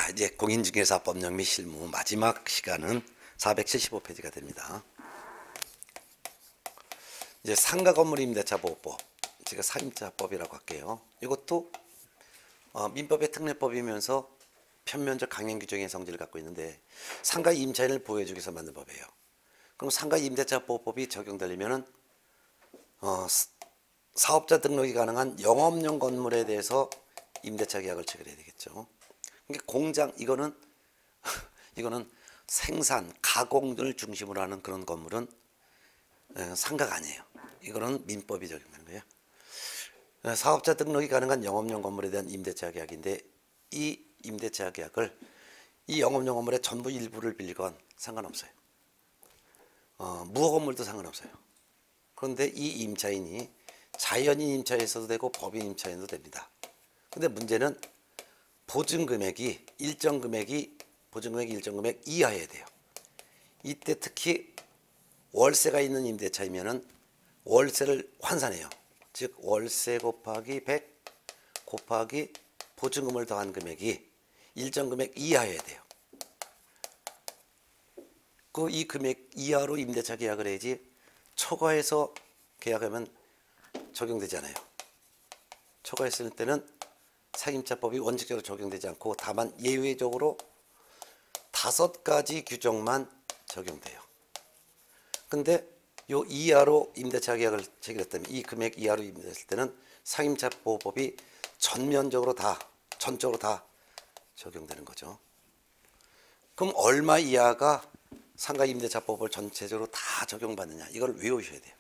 자, 이제 공인중개사법령 및 실무 마지막 시간은 475페이지가 됩니다. 이제 상가 건물 임대차 보호법, 제가 사임자법이라고 할게요. 이것도 민법의 특례법이면서 편면적 강행 규정의 성질을 갖고 있는데 상가 임차인을 보호해주기 위해서 만든 법이에요. 그럼 상가 임대차 보호법이 적용되려면은 사업자 등록이 가능한 영업용 건물에 대해서 임대차 계약을 체결해야 되겠죠. 그러니까 공장 이거는 생산 가공을 중심으로 하는 그런 건물은 상가가 아니에요. 이거는 민법이 적용되는 거예요. 사업자 등록이 가능한 영업용 건물에 대한 임대차 계약인데 이 임대차 계약을 이 영업용 건물의 전부 일부를 빌리건 상관없어요. 무허 건물도 상관없어요. 그런데 이 임차인이 자연인 임차인에서도 되고 법인 임차인도 됩니다. 근데 문제는 보증금액이 일정 금액 이하여야 돼요. 이때 특히 월세가 있는 임대차이면은 월세를 환산해요. 즉 월세 곱하기 100 곱하기 보증금을 더한 금액이 일정 금액 이하여야 돼요. 그 이 금액 이하로 임대차 계약을 해야지 초과해서 계약하면 적용되지 않아요. 초과했을 때는 상임자법이 원칙적으로 적용되지 않고 다만 예외적으로 5가지 규정만 적용돼요. 근데 요 이하로 임대차 계약을 체결했다면 이 금액 이하로 임대했을 때는 상임자보호법이 전적으로 다 적용되는 거죠. 그럼 얼마 이하가 상가 임대차법을 전체적으로 다 적용받느냐 이걸 외우셔야 돼요.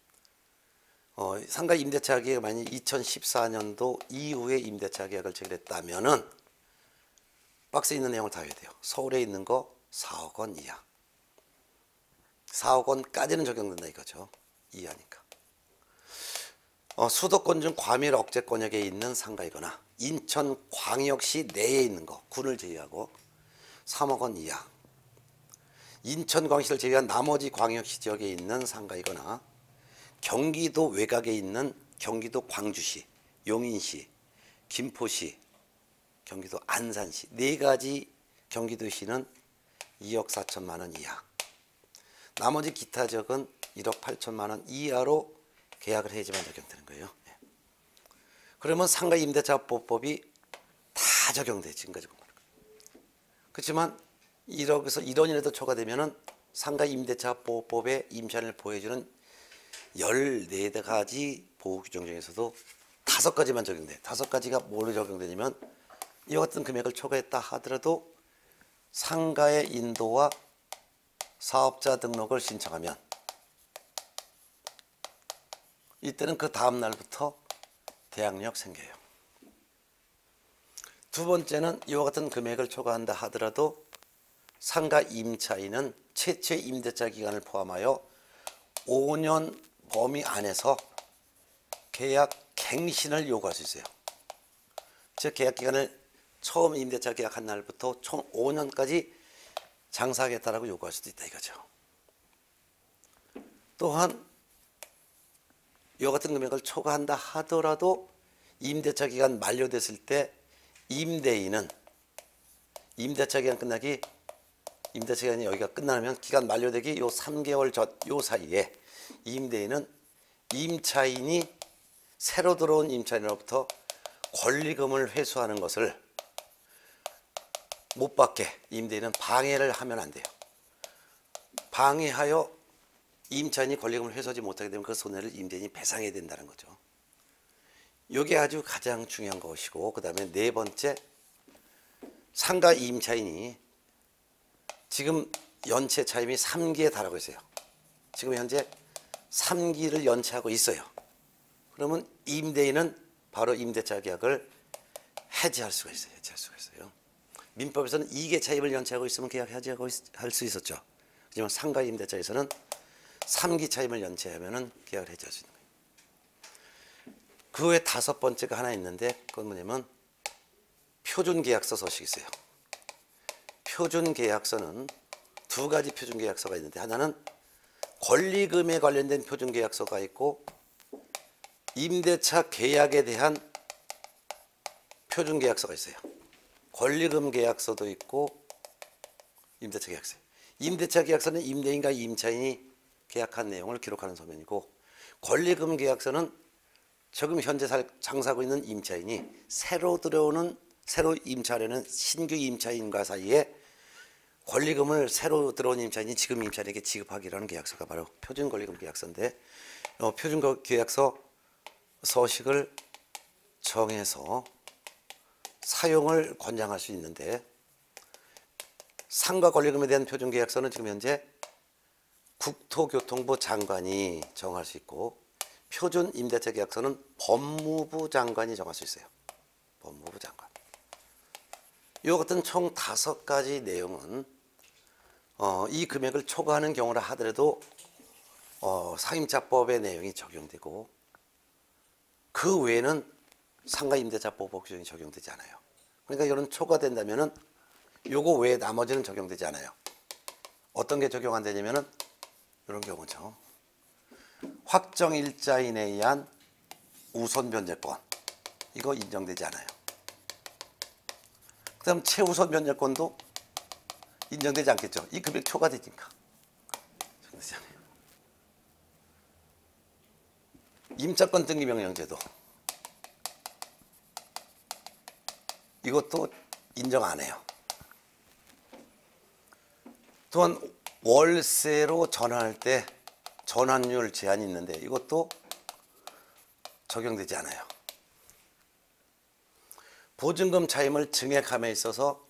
상가 임대차 계약 만약 2014년도 이후에 임대차 계약을 체결했다면은 박스에 있는 내용을 다 해야 돼요. 서울에 있는 거 4억 원 이하. 4억 원까지는 적용된다 이거죠. 이하니까. 수도권 중 과밀 억제권역에 있는 상가이거나 인천광역시 내에 있는 거 군을 제외하고 3억 원 이하. 인천광역시를 제외한 나머지 광역시 지역에 있는 상가이거나 경기도 외곽에 있는 경기도 광주시, 용인시, 김포시, 경기도 안산시 4가지 경기도시는 2억 4천만 원 이하. 나머지 기타 지역은 1억 8천만 원 이하로 계약을 해야지만 적용되는 거예요. 그러면 상가 임대차보호법이 다 적용돼 지금까지. 그렇지만 1억에서 1원이라도 초과되면은 상가 임대차보호법에 임차인을 보호해주는 14가지 보호 규정 중에서도 5가지만 적용돼. 5가지가 뭐로 적용되냐면 이와 같은 금액을 초과했다 하더라도 상가의 인도와 사업자 등록을 신청하면 이때는 그 다음 날부터 대항력 생겨요. 두 번째는 이와 같은 금액을 초과한다 하더라도 상가 임차인은 최초의 임대차 기간을 포함하여 5년 범위 안에서 계약 갱신을 요구할 수 있어요. 즉 계약 기간을 처음 임대차 계약한 날부터 총 5년까지 장사하겠다라고 요구할 수도 있다 이거죠. 또한 이와 같은 금액을 초과한다 하더라도 임대차 기간 만료됐을 때 임대인은 임대차 기간 끝나기 임대차 기간이 여기가 끝나면 기간 만료되기 요 3개월 전 요 사이에 임대인은 임차인이 새로 들어온 임차인으로부터 권리금을 회수하는 것을 못 받게 임대인은 방해를 하면 안 돼요. 방해하여 임차인이 권리금을 회수하지 못하게 되면 그 손해를 임대인이 배상해야 된다는 거죠. 이게 아주 가장 중요한 것이고 그 다음에 네 번째 상가 임차인이 지금 연체 차임이 3기에 달하고 있어요. 지금 현재 3기를 연체하고 있어요. 그러면 임대인은 바로 임대차 계약을 해지할 수가 있어요. 민법에서는 2개 차임을 연체하고 있으면 계약 해지하고 할 수 있었죠. 하지만 상가 임대차에서는 3기 차임을 연체하면은 계약을 해지할 수 있는 거예요. 그 외에 5번째가 하나 있는데 그건 뭐냐면 표준계약서 서식이 있어요. 표준계약서는 2가지 표준계약서가 있는데 하나는 권리금에 관련된 표준계약서가 있고 임대차 계약에 대한 표준계약서가 있어요. 권리금 계약서도 있고 임대차 계약서. 임대차 계약서는 임대인과 임차인이 계약한 내용을 기록하는 서면이고, 권리금 계약서는 지금 현재 장사하고 있는 임차인이 새로 임차하려는 신규 임차인과 사이에 권리금을 새로 들어온 임차인이 지금 임차인에게 지급하기로 하는 계약서가 바로 표준 권리금 계약서인데, 표준 계약서 서식을 정해서 사용을 권장할 수 있는데, 상가 권리금에 대한 표준 계약서는 지금 현재 국토교통부 장관이 정할 수 있고, 표준 임대차 계약서는 법무부 장관이 정할 수 있어요. 법무부 장관. 이 같은 총 5가지 내용은 이 금액을 초과하는 경우라 하더라도 상임자법의 내용이 적용되고, 그 외에는 상가임대차법 규정이 적용되지 않아요. 그러니까 이런 초과된다면은 요거 외에 나머지는 적용되지 않아요. 어떤 게 적용 안 되냐면은 이런 경우죠. 확정일자인에 의한 우선 변제권, 이거 인정되지 않아요. 그 다음 최우선 변제권도 인정되지 않겠죠. 이 금액 초과되니까 적용되지 않아요. 임차권 등기명령제도, 이것도 인정 안 해요. 또한 월세로 전환할 때 전환율 제한이 있는데 이것도 적용되지 않아요. 보증금 차임을 증액함에 있어서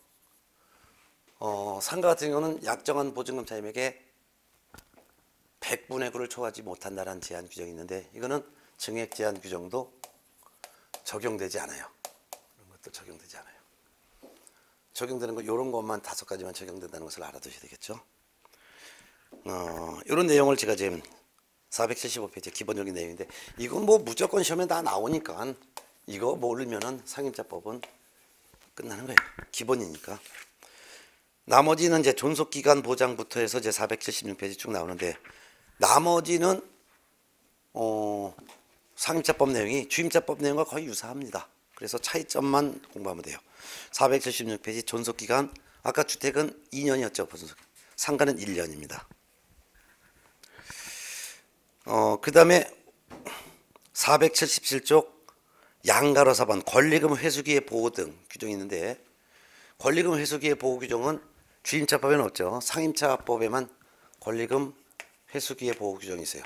상가 같은 경우는 약정한 보증금 차임액에 100분의 9를 초과하지 못한다는 제한 규정이 있는데, 이거는 증액 제한 규정도 적용되지 않아요. 이런 것도 적용되지 않아요. 적용되는 거 이런 것만 5가지만 적용된다는 것을 알아두셔야 되겠죠. 이런 내용을 제가 지금 475페이지 기본적인 내용인데, 이건 뭐 무조건 시험에 다 나오니까 이거 모르면은 상임자법은 끝나는 거예요. 기본이니까. 나머지는 이제 존속기간 보장부터 해서 이제 476페이지 쭉 나오는데, 나머지는 상임자법 내용이 주임자법 내용과 거의 유사합니다. 그래서 차이점만 공부하면 돼요. 476페이지 존속기간, 아까 주택은 2년이었죠. 상가는 1년입니다. 그 다음에 477쪽 양가로 4번 권리금 회수기의 보호 등 규정이 있는데, 권리금 회수기의 보호 규정은 주임차법에는 없죠. 상임차법에만 권리금 회수기의 보호 규정이 있어요.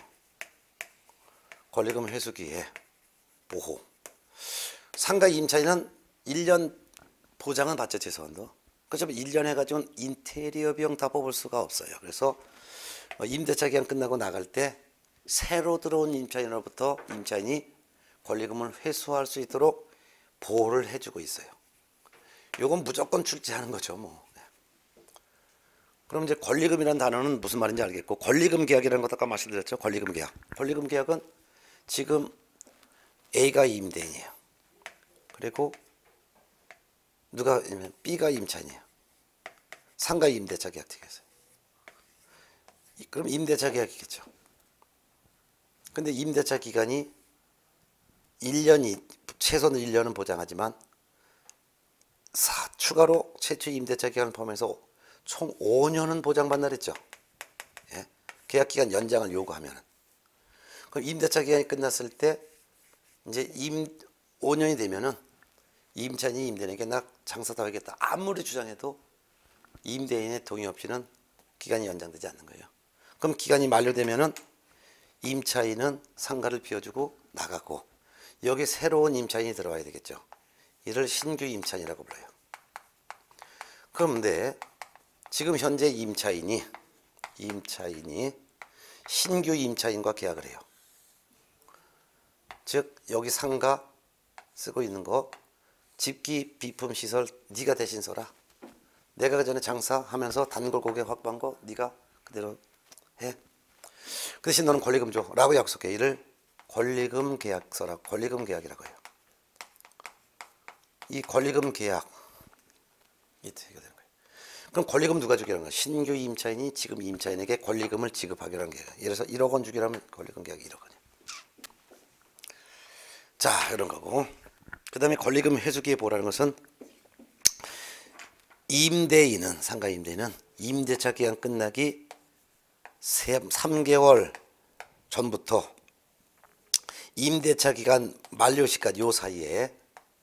권리금 회수기의 보호. 상가 임차인은 1년 보장은 받죠. 최소한도. 그렇지만 1년 해가지고는 인테리어 비용 다 뽑을 수가 없어요. 그래서 임대차 기간 끝나고 나갈 때 새로 들어온 임차인으로부터 임차인이 권리금을 회수할 수 있도록 보호를 해주고 있어요. 요건 무조건 출제하는 거죠. 뭐. 그럼 이제 권리금이라는 단어는 무슨 말인지 알겠고, 권리금 계약이라는 것도 아까 말씀드렸죠. 권리금 계약. 권리금 계약은 지금 A가 임대인이에요. 그리고 누가 B가 임차인이에요. 상가 임대차 계약 되겠어요. 그럼 임대차 계약이겠죠. 근데 임대차 기간이 1년이 최소는 1년은 보장하지만 추가로 최초 임대차 기간을 포함해서 총 5년은 보장받나 그랬죠. 예? 계약 기간 연장을 요구하면. 그럼 임대차 기간이 끝났을 때 이제 5년이 되면은 임차인이 임대인에게 나 장사 더 하겠다 아무리 주장해도 임대인의 동의 없이는 기간이 연장되지 않는 거예요. 그럼 기간이 만료되면은 임차인은 상가를 비워주고 나가고 여기 새로운 임차인이 들어와야 되겠죠. 이를 신규 임차인이라고 불러요. 그런데 지금 현재 임차인이 신규 임차인과 계약을 해요. 즉 여기 상가 쓰고 있는 거 집기 비품 시설 네가 대신 써라. 내가 그 전에 장사하면서 단골 고객 확보한 거 네가 그대로 해. 그 대신 너는 권리금 줘 라고 약속해. 이를 권리금 계약서라고, 권리금 계약이라고 해요. 이 권리금 계약 이렇게 되는 거예요. 그럼 권리금 누가 주기로 한 거야? 신규 임차인이 지금 임차인에게 권리금을 지급하기로 한 계약. 예를 들어서 1억 원 주기로 하면 권리금 계약이 1억 원이야. 자, 이런 거고. 그 다음에 권리금 회수기의 보호라는 것은 임대인은 상가 임대인은 임대차 기간 끝나기 3개월 전부터 임대차 기간 만료 시까지 요 사이에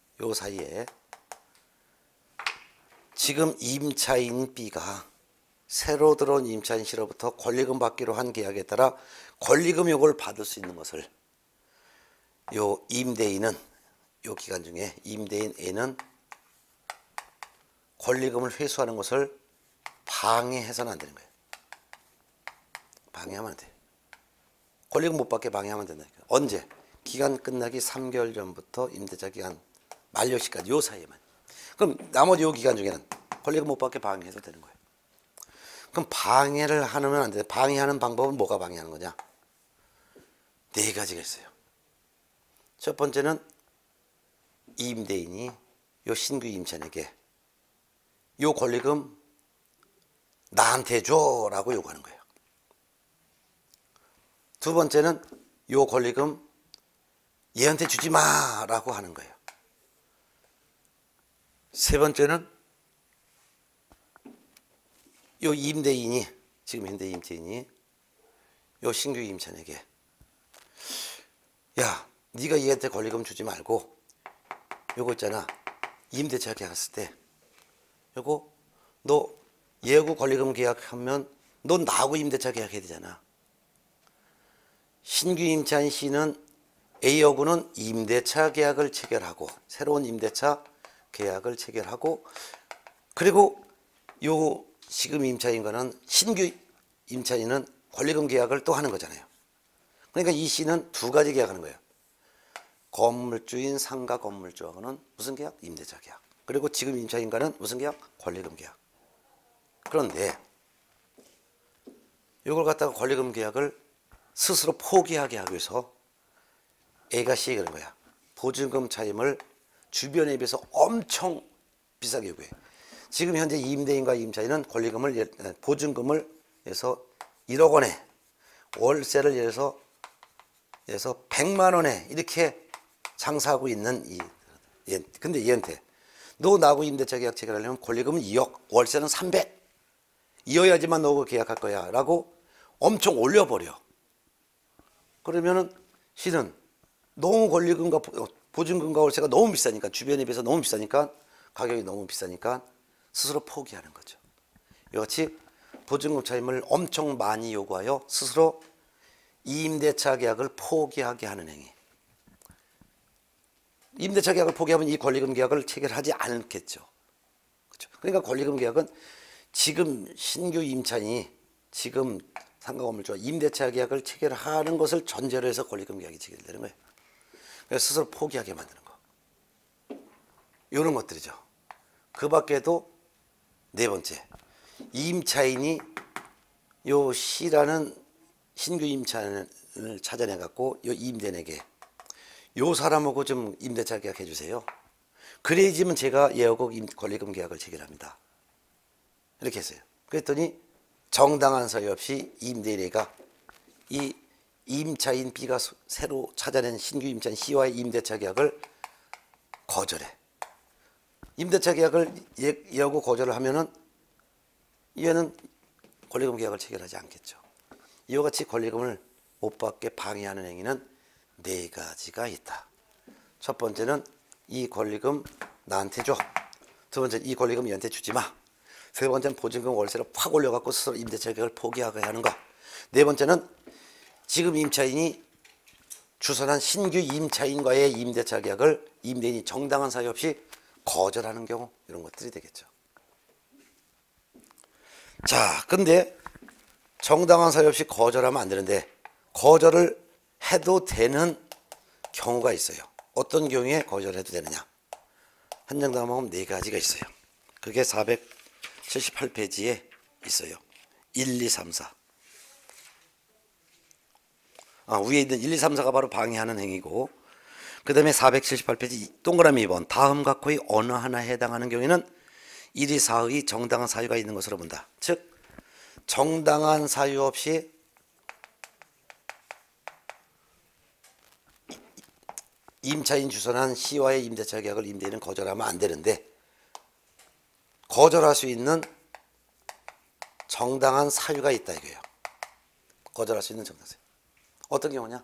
지금 임차인 B가 새로 들어온 임차인 C로부터 권리금 받기로 한 계약에 따라 권리금 요구를 받을 수 있는 것을 요 임대인은 요 기간 중에 임대인 A는 권리금을 회수하는 것을 방해해서는 안 되는 거예요. 방해하면 안 돼. 권리금 못 받게 방해하면 된다니까. 언제? 기간 끝나기 3개월 전부터 임대차 기간 만료 시까지 요 사이에만. 그럼 나머지 요 기간 중에는 권리금 못 받게 방해해도 되는 거예요. 그럼 방해를 하면 안 돼. 방해하는 방법은 뭐가 방해하는 거냐? 네 가지가 있어요. 첫 번째는 임대인이 요 신규 임차인에게 요 권리금 나한테 줘라고 요구하는 거예요. 두 번째는 요 권리금 얘한테 주지 마라고 하는 거예요. 세 번째는 요 임대인이 지금 현대 임대인이 요 신규 임차인에게 야, 네가 얘한테 권리금 주지 말고 요거 있잖아. 임대차 계약했을 때 요거 너 얘하고 권리금 계약하면 너 나하고 임대차 계약해야 되잖아. 신규 임차인 C는 A하고는 임대차 계약을 체결하고 새로운 임대차 계약을 체결하고 그리고 요 지금 임차인과는 신규 임차인은 권리금 계약을 또 하는 거잖아요. 그러니까 이 C는 두 가지 계약하는 거예요. 건물주인 상가 건물주하고는 무슨 계약? 임대차 계약. 그리고 지금 임차인과는 무슨 계약? 권리금 계약. 그런데 이걸 갖다가 권리금 계약을 스스로 포기하게 하기 위해서 A가 C에게 그런 거야. 보증금 차임을 주변에 비해서 엄청 비싸게 요구해. 지금 현재 임대인과 임차인은 권리금을 보증금을 해서 1억 원에 월세를 예를 들어서 100만 원에 이렇게 장사하고 있는 근데 얘한테 너 나하고 임대차 계약 체결하려면 권리금은 2억, 월세는 300 이어야지만 너하고 계약할 거야 라고 엄청 올려버려. 그러면은 C는 너무 권리금과 보증금과 월세가 너무 비싸니까 주변에 비해서 너무 비싸니까 가격이 너무 비싸니까 스스로 포기하는 거죠. 이같이 보증금 차임을 엄청 많이 요구하여 스스로 임대차 계약을 포기하게 하는 행위. 임대차 계약을 포기하면 이 권리금 계약을 체결하지 않겠죠. 그렇죠? 그러니까 권리금 계약은 지금 신규 임차인이 지금 상가건물주와 임대차 계약을 체결하는 것을 전제로 해서 권리금 계약이 체결되는 거예요. 그래서 스스로 포기하게 만드는 거. 이런 것들이죠. 그 밖에도 네 번째, 임차인이 요 C라는 신규 임차인을 찾아내 갖고 요 임대인에게 요 사람하고 좀 임대차 계약해 주세요. 그래야지만 제가 얘하고 권리금 계약을 체결합니다. 이렇게 했어요. 그랬더니 정당한 서류 없이 임대인회가 이 임차인 B가 새로 찾아낸 신규 임차인 C와의 임대차 계약을 거절해. 임대차 계약을 얘하고 거절을 하면은 얘는 권리금 계약을 체결하지 않겠죠. 이와 같이 권리금을 못 받게 방해하는 행위는 네 가지가 있다. 첫 번째는 이 권리금 나한테 줘. 두 번째는 이 권리금 얘한테 주지 마. 세 번째는 보증금 월세를 확 올려갖고 스스로 임대차 계약을 포기하게 하는 거. 네 번째는 지금 임차인이 주선한 신규 임차인과의 임대차 계약을 임대인이 정당한 사유 없이 거절하는 경우, 이런 것들이 되겠죠. 자, 근데 정당한 사유 없이 거절하면 안 되는데 거절을 해도 되는 경우가 있어요. 어떤 경우에 거절해도 되느냐? 한정당하면 네 가지가 있어요. 그게 478페이지에 있어요. 1, 2, 3, 4. 위에 있는 1, 2, 3, 4가 바로 방해하는 행위고, 그 다음에 478페이지 동그라미 2번 다음과 거의 어느 하나에 해당하는 경우에는 1, 2, 4의 정당한 사유가 있는 것으로 본다. 즉 정당한 사유 없이 임차인 주선한 C와의 임대차 계약을 임대인은 거절하면 안 되는데 거절할 수 있는 정당한 사유가 있다 이거예요. 거절할 수 있는 정당한 사유. 어떤 경우냐?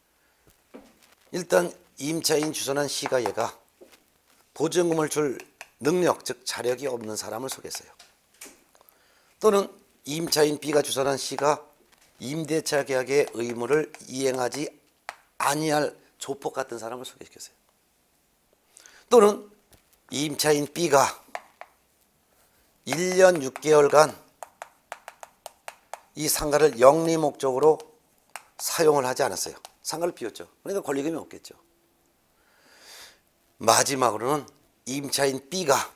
일단 임차인 주선한 C가 얘가 보증금을 줄 능력, 즉 자력이 없는 사람을 소개했어요. 또는 임차인 B가 주선한 C가 임대차 계약의 의무를 이행하지 아니할 조폭 같은 사람을 소개시켰어요. 또는 임차인 B가 1년 6개월간 이 상가를 영리 목적으로 사용을 하지 않았어요. 상가를 비웠죠. 그러니까 권리금이 없겠죠. 마지막으로는 임차인 B가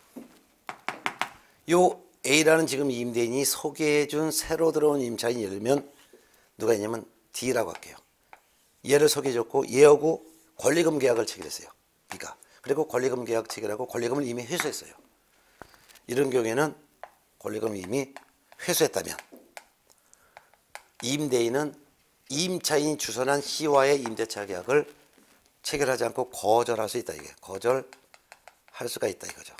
요 A라는 지금 임대인이 소개해준 새로 들어온 임차인, 예를 들면 누가 있냐면 D라고 할게요. 얘를 소개해줬고 얘하고 권리금 계약을 체결했어요. B가. 그리고 권리금 계약 체결하고 권리금을 이미 회수했어요. 이런 경우에는 권리금을 이미 회수했다면 임대인은 임차인이 주선한 C와의 임대차 계약을 체결하지 않고 거절할 수 있다. 이게 거절할 수가 있다 이거죠.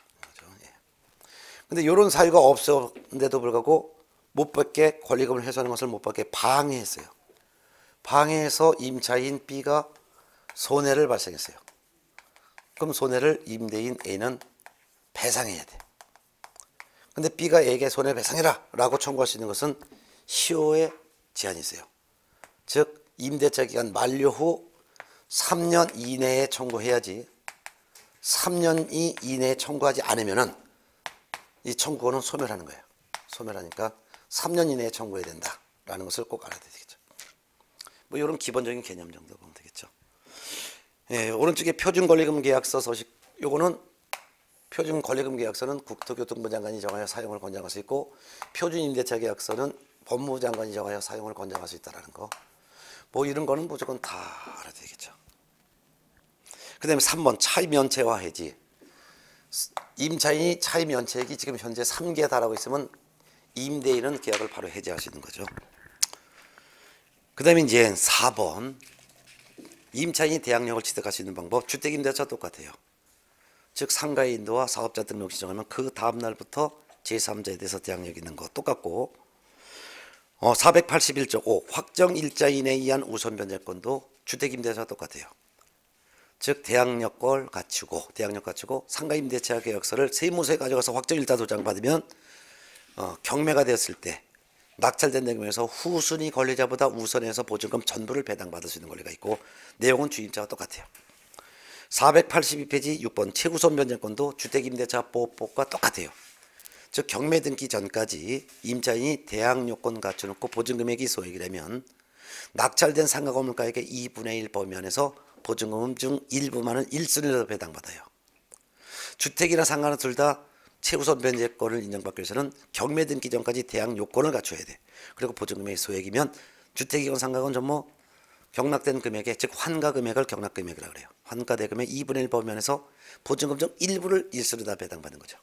근데 이런 사유가 없었는데도 불구하고 못 받게 권리금을 회수하는 것을 못 받게 방해했어요. 방해해서 임차인 B가 손해를 발생했어요. 그럼 손해를 임대인 A는 배상해야 돼. 근데 B가 A에게 손해배상해라 라고 청구할 수 있는 것은 시효의 제한이 있어요. 즉 임대차 기간 만료 후 3년 이내에 청구해야지, 3년 이내에 청구하지 않으면은 이 청구권은 소멸하는 거예요. 소멸하니까 3년 이내에 청구해야 된다라는 것을 꼭 알아야 되겠죠. 뭐 이런 기본적인 개념 정도 보면 되겠죠. 예, 오른쪽에 표준권리금 계약서 서식, 요거는 표준권리금 계약서는 국토교통부 장관이 정하여 사용을 권장할 수 있고, 표준임대차 계약서는 법무부 장관이 정하여 사용을 권장할 수 있다는 거. 뭐 이런 거는 무조건 다 알아야 되겠죠. 그 다음에 3번 차입면체화 해지. 임차인이 차입면체액이 지금 현재 3개에 달하고 있으면 임대인은 계약을 바로 해지할 수 있는 거죠. 그 다음에 이제 4번 임차인이 대항력을 취득할 수 있는 방법. 주택임대차 똑같아요. 즉 상가의 인도와 사업자 등록 지정하면 그 다음 날부터 제3자에 대해서 대항력이 있는 거 똑같고, 481조 5 확정 일자 이내에 의한 우선 변제권도 주택임대차 똑같아요. 즉 대항력을 갖추고 상가 임대차 계약서를 세무서에 가져가서 확정 일자 도장 받으면 경매가 되었을 때 낙찰된 내용에서 후순위 권리자보다 우선해서 보증금 전부를 배당받을 수 있는 권리가 있고, 내용은 주임자와 똑같아요. 482페이지 6번 최우선 변제권도 주택임대차 보호법과 똑같아요. 즉 경매 등기 전까지 임차인이 대항요건 갖춰놓고 보증금액이 소액이라면 낙찰된 상가 건물가액의 2분의 1 범위 안에서 보증금 중 일부만은 1순위로 배당받아요. 주택이나 상가는 둘 다 최우선 변제권을 인정받기 위해서는 경매 등기 전까지 대항 요건을 갖춰야 돼. 그리고 보증금액이 소액이면 주택이건 상가건 전부 경락된 금액에, 즉 환가 금액을 경락 금액이라고 그래요. 환가 대금의 2분의 1 범위 안에서 보증금 중 일부를 일수로 다 배당받는 거죠.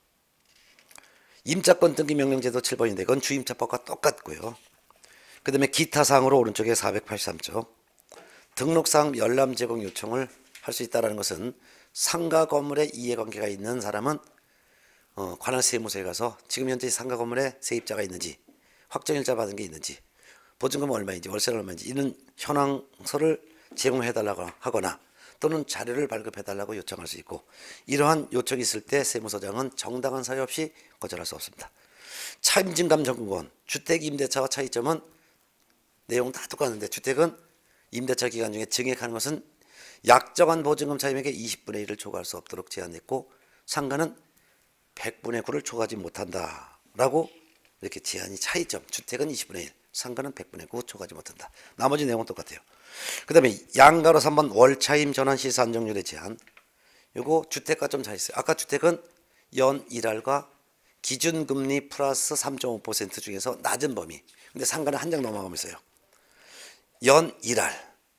임차권 등기 명령제도 7번인데 이건 주임차법과 똑같고요. 그 다음에 기타 사항으로 오른쪽에 483조 등록상 열람 제공 요청을 할 수 있다는 것은 상가 건물에 이해관계가 있는 사람은 관할 세무서에 가서 지금 현재 상가 건물에 세입자가 있는지, 확정일자 받은 게 있는지, 보증금 얼마인지, 월세는 얼마인지 이런 현황서를 제공해달라고 하거나 또는 자료를 발급해달라고 요청할 수 있고, 이러한 요청이 있을 때 세무서장은 정당한 사유 없이 거절할 수 없습니다. 차임증감 정권, 주택 임대차와 차이점은 내용 다 똑같은데, 주택은 임대차 기간 중에 증액하는 것은 약정한 보증금 차임액의 20분의 1을 초과할 수 없도록 제한했고, 상가는 100분의 9를 초과하지 못한다라고 이렇게 제한이 차이점. 주택은 20분의 1, 상가는 100분의 9 초과하지 못한다. 나머지 내용은 똑같아요. 그 다음에 양가로 3번 월차임 전환시 산정률의 제한. 요거 주택과 좀 차이 있어요. 아까 주택은 연 1할과 기준금리 플러스 3.5% 중에서 낮은 범위. 근데 상가는 한 장 넘어가면 있어요. 연 1할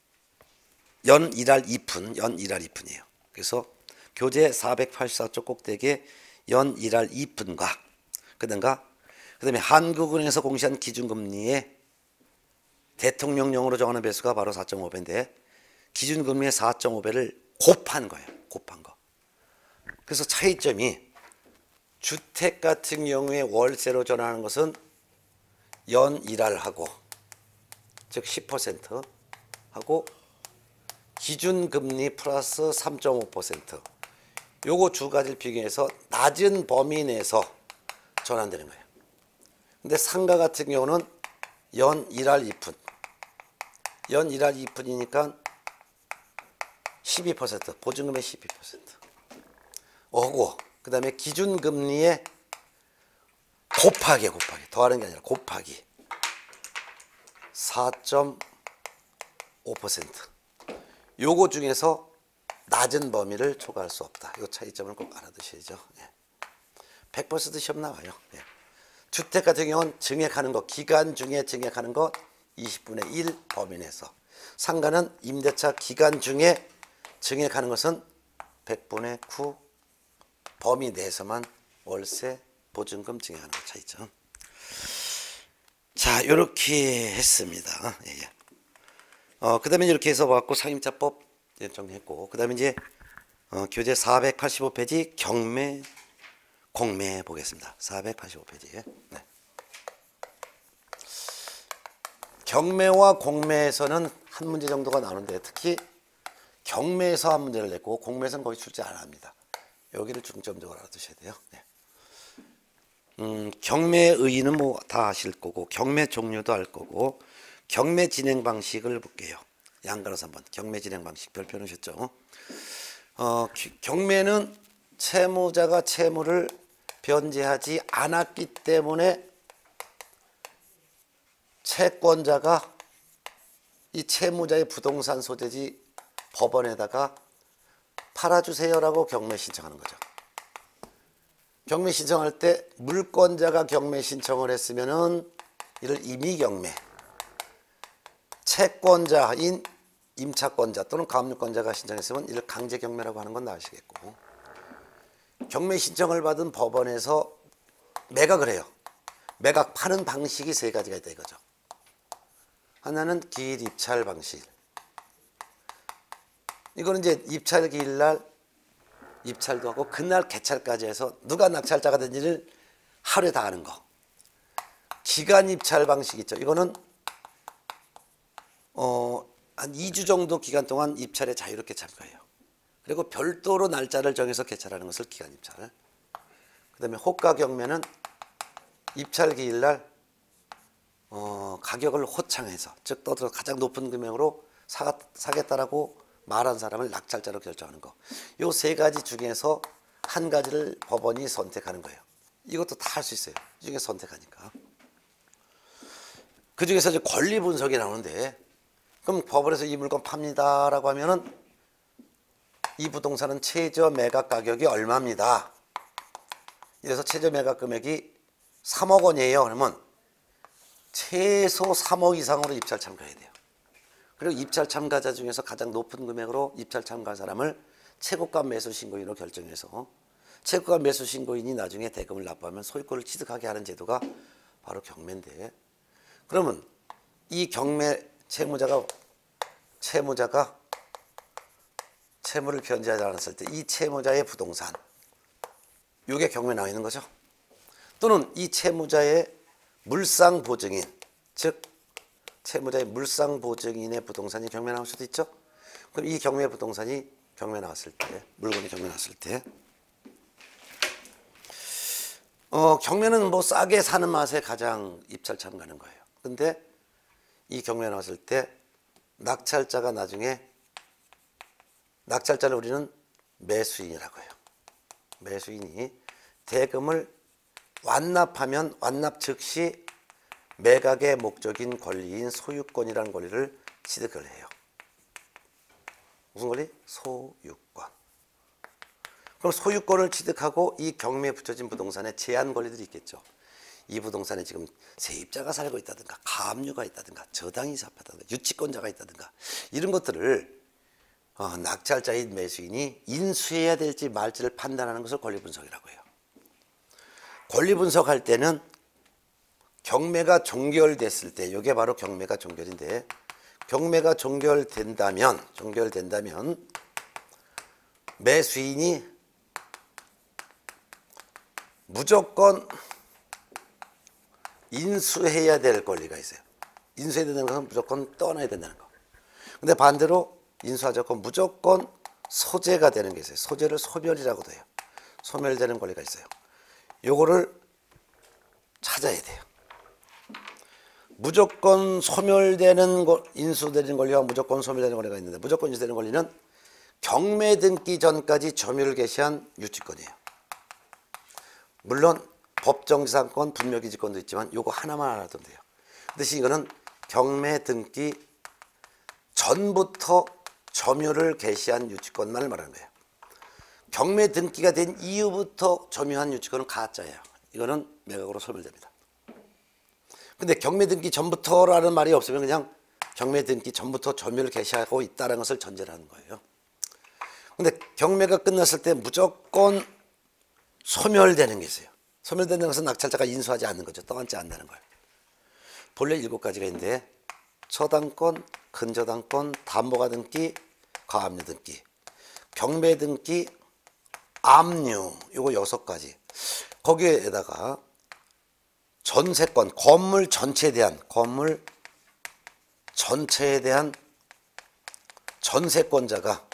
2푼, 연 1할 2푼이에요. 그래서 교재 484쪽 꼭대기에 연 1할 2푼과 그 다음에 한국은행에서 공시한 기준금리의 대통령령으로 정하는 배수가 바로 4.5배인데 기준금리의 4.5배를 곱한 거예요. 곱한 거. 그래서 차이점이 주택 같은 경우에 월세로 전환하는 것은 연 1할하고 즉 10% 하고 기준금리 플러스 3.5% 요거 두 가지를 비교해서 낮은 범위 내에서 전환되는 거예요. 근데 상가 같은 경우는 연 1할 2푼 연 1할 2푼이니까 12% 보증금의 12% 오고 그 다음에 기준금리에 곱하기 더하는 게 아니라 곱하기 4.5% 요거 중에서 낮은 범위를 초과할 수 없다. 이 차이점을 꼭 알아두셔야죠. 100% 시험 나와요. 주택 같은 경우는 증액하는 거 기간 중에 증액하는 거 20분의 1 범위 내에서 상가는 임대차 기간 중에 증액하는 것은 100분의 9 범위 내에서만 월세 보증금 증액하는 거 차이점. 자, 이렇게 했습니다. 그 다음에 이렇게 해서 왔고 상임자법 정리했고 그 다음에 이제 교재 485페이지 경매 공매 보겠습니다. 485페이지에 경매와 공매에서는 한 문제 정도가 나오는데 특히 경매에서 한 문제를 냈고 공매에서는 거의 출제 안 합니다. 여기를 중점적으로 알아두셔야 돼요. 경매 의의는 뭐 다 아실 거고 경매 종류도 알 거고 경매 진행 방식을 볼게요. 양가로서 한번 경매 진행 방식 별표 놓으셨죠? 경매는 채무자가 채무를 변제하지 않았기 때문에 채권자가 이 채무자의 부동산 소재지 법원에다가 팔아주세요라고 경매 신청하는 거죠. 경매 신청할 때 물권자가 경매 신청을 했으면은 이를 임의경매, 채권자인 임차권자 또는 가압류권자가 신청했으면 이를 강제경매라고 하는 건 아시겠고, 경매 신청을 받은 법원에서 매각을 해요. 매각 파는 방식이 세 가지가 있다 이거죠. 하나는 기일 입찰 방식. 이거는 이제 입찰 기일날 입찰도 하고 그날 개찰까지 해서 누가 낙찰자가 된지를 하루에 다 아는 거. 기간 입찰 방식 있죠. 이거는 한 2주 정도 기간 동안 입찰에 자유롭게 참가해요. 그리고 별도로 날짜를 정해서 개찰하는 것을 기간 입찰. 그 다음에 호가 경매는 입찰 기일날 가격을 호창해서 즉 떠들어 가장 높은 금액으로 사겠다라고 말한 사람을 낙찰자로 결정하는 거. 이 세 가지 중에서 한 가지를 법원이 선택하는 거예요. 이것도 다 할 수 있어요. 이 중에 선택하니까. 그 중에서 이제 권리 분석이 나오는데, 그럼 법원에서 이 물건 팝니다라고 하면은 이 부동산은 최저 매각 가격이 얼마입니다. 이래서 최저 매각 금액이 3억 원이에요. 그러면 최소 3억 이상으로 입찰 참가해야 돼요. 그리고 입찰 참가자 중에서 가장 높은 금액으로 입찰 참가한 사람을 최고가 매수 신고인으로 결정해서 최고가 매수 신고인이 나중에 대금을 납부하면 소유권을 취득하게 하는 제도가 바로 경매인데, 그러면 이 경매 채무자가 채무를 변제하지 않았을 때 이 채무자의 부동산, 이게 경매에 나와 있는 거죠. 또는 이 채무자의 물상보증인, 즉 채무자의 물상보증인의 부동산이 경매 나올 수도 있죠. 그럼 이 경매 부동산이 경매 나왔을 때, 물건이 경매 나왔을 때, 경매는 뭐 싸게 사는 맛에 가장 입찰 참가하는 거예요. 근데 이 경매 나왔을 때 낙찰자가 나중에, 낙찰자를 우리는 매수인이라고 해요. 매수인이 대금을 완납하면 완납 즉시 매각의 목적인 권리인 소유권이라는 권리를 취득을 해요. 무슨 권리? 소유권. 그럼 소유권을 취득하고 이 경매에 붙여진 부동산에 제한 권리들이 있겠죠. 이 부동산에 지금 세입자가 살고 있다든가 가압류가 있다든가 저당이 잡혔다든가 유치권자가 있다든가 이런 것들을 낙찰자인 매수인이 인수해야 될지 말지를 판단하는 것을 권리 분석이라고 해요. 권리 분석할 때는 경매가 종결됐을 때, 이게 바로 경매가 종결인데, 경매가 종결된다면 무조건 인수해야 될 권리가 있어요. 인수해야 된다는 것은 무조건 떠나야 된다는 거. 근데 반대로 인수하지 않고 무조건 소재가 되는 게 있어요. 소재를 소멸이라고도 해요. 소멸되는 권리가 있어요. 요거를 찾아야 돼요. 무조건 소멸되는 인수되는 권리와 무조건 소멸되는 권리가 있는데, 무조건 인수되는 권리는 경매 등기 전까지 점유를 개시한 유치권이에요. 물론 법정지상권, 분묘기지권도 있지만 요거 하나만 알아두면 돼요. 그 대신 이거는 경매 등기 전부터 점유를 개시한 유치권만을 말하는 거예요. 경매 등기가 된 이후부터 점유한 유치권은 가짜예요. 이거는 매각으로 소멸됩니다. 근데 경매 등기 전부터라는 말이 없으면 그냥 경매 등기 전부터 점유를 개시하고 있다는 것을 전제로 하는 거예요. 근데 경매가 끝났을 때 무조건 소멸되는 게 있어요. 소멸되는 것은 낙찰자가 인수하지 않는 거죠. 떠안지 않는다는 거예요. 본래 7가지가 있는데 처당권, 근저당권, 담보가 등기, 과압류 등기, 경매 등기, 압류, 요거 6가지. 거기에다가 전세권, 건물 전체에 대한 전세권자가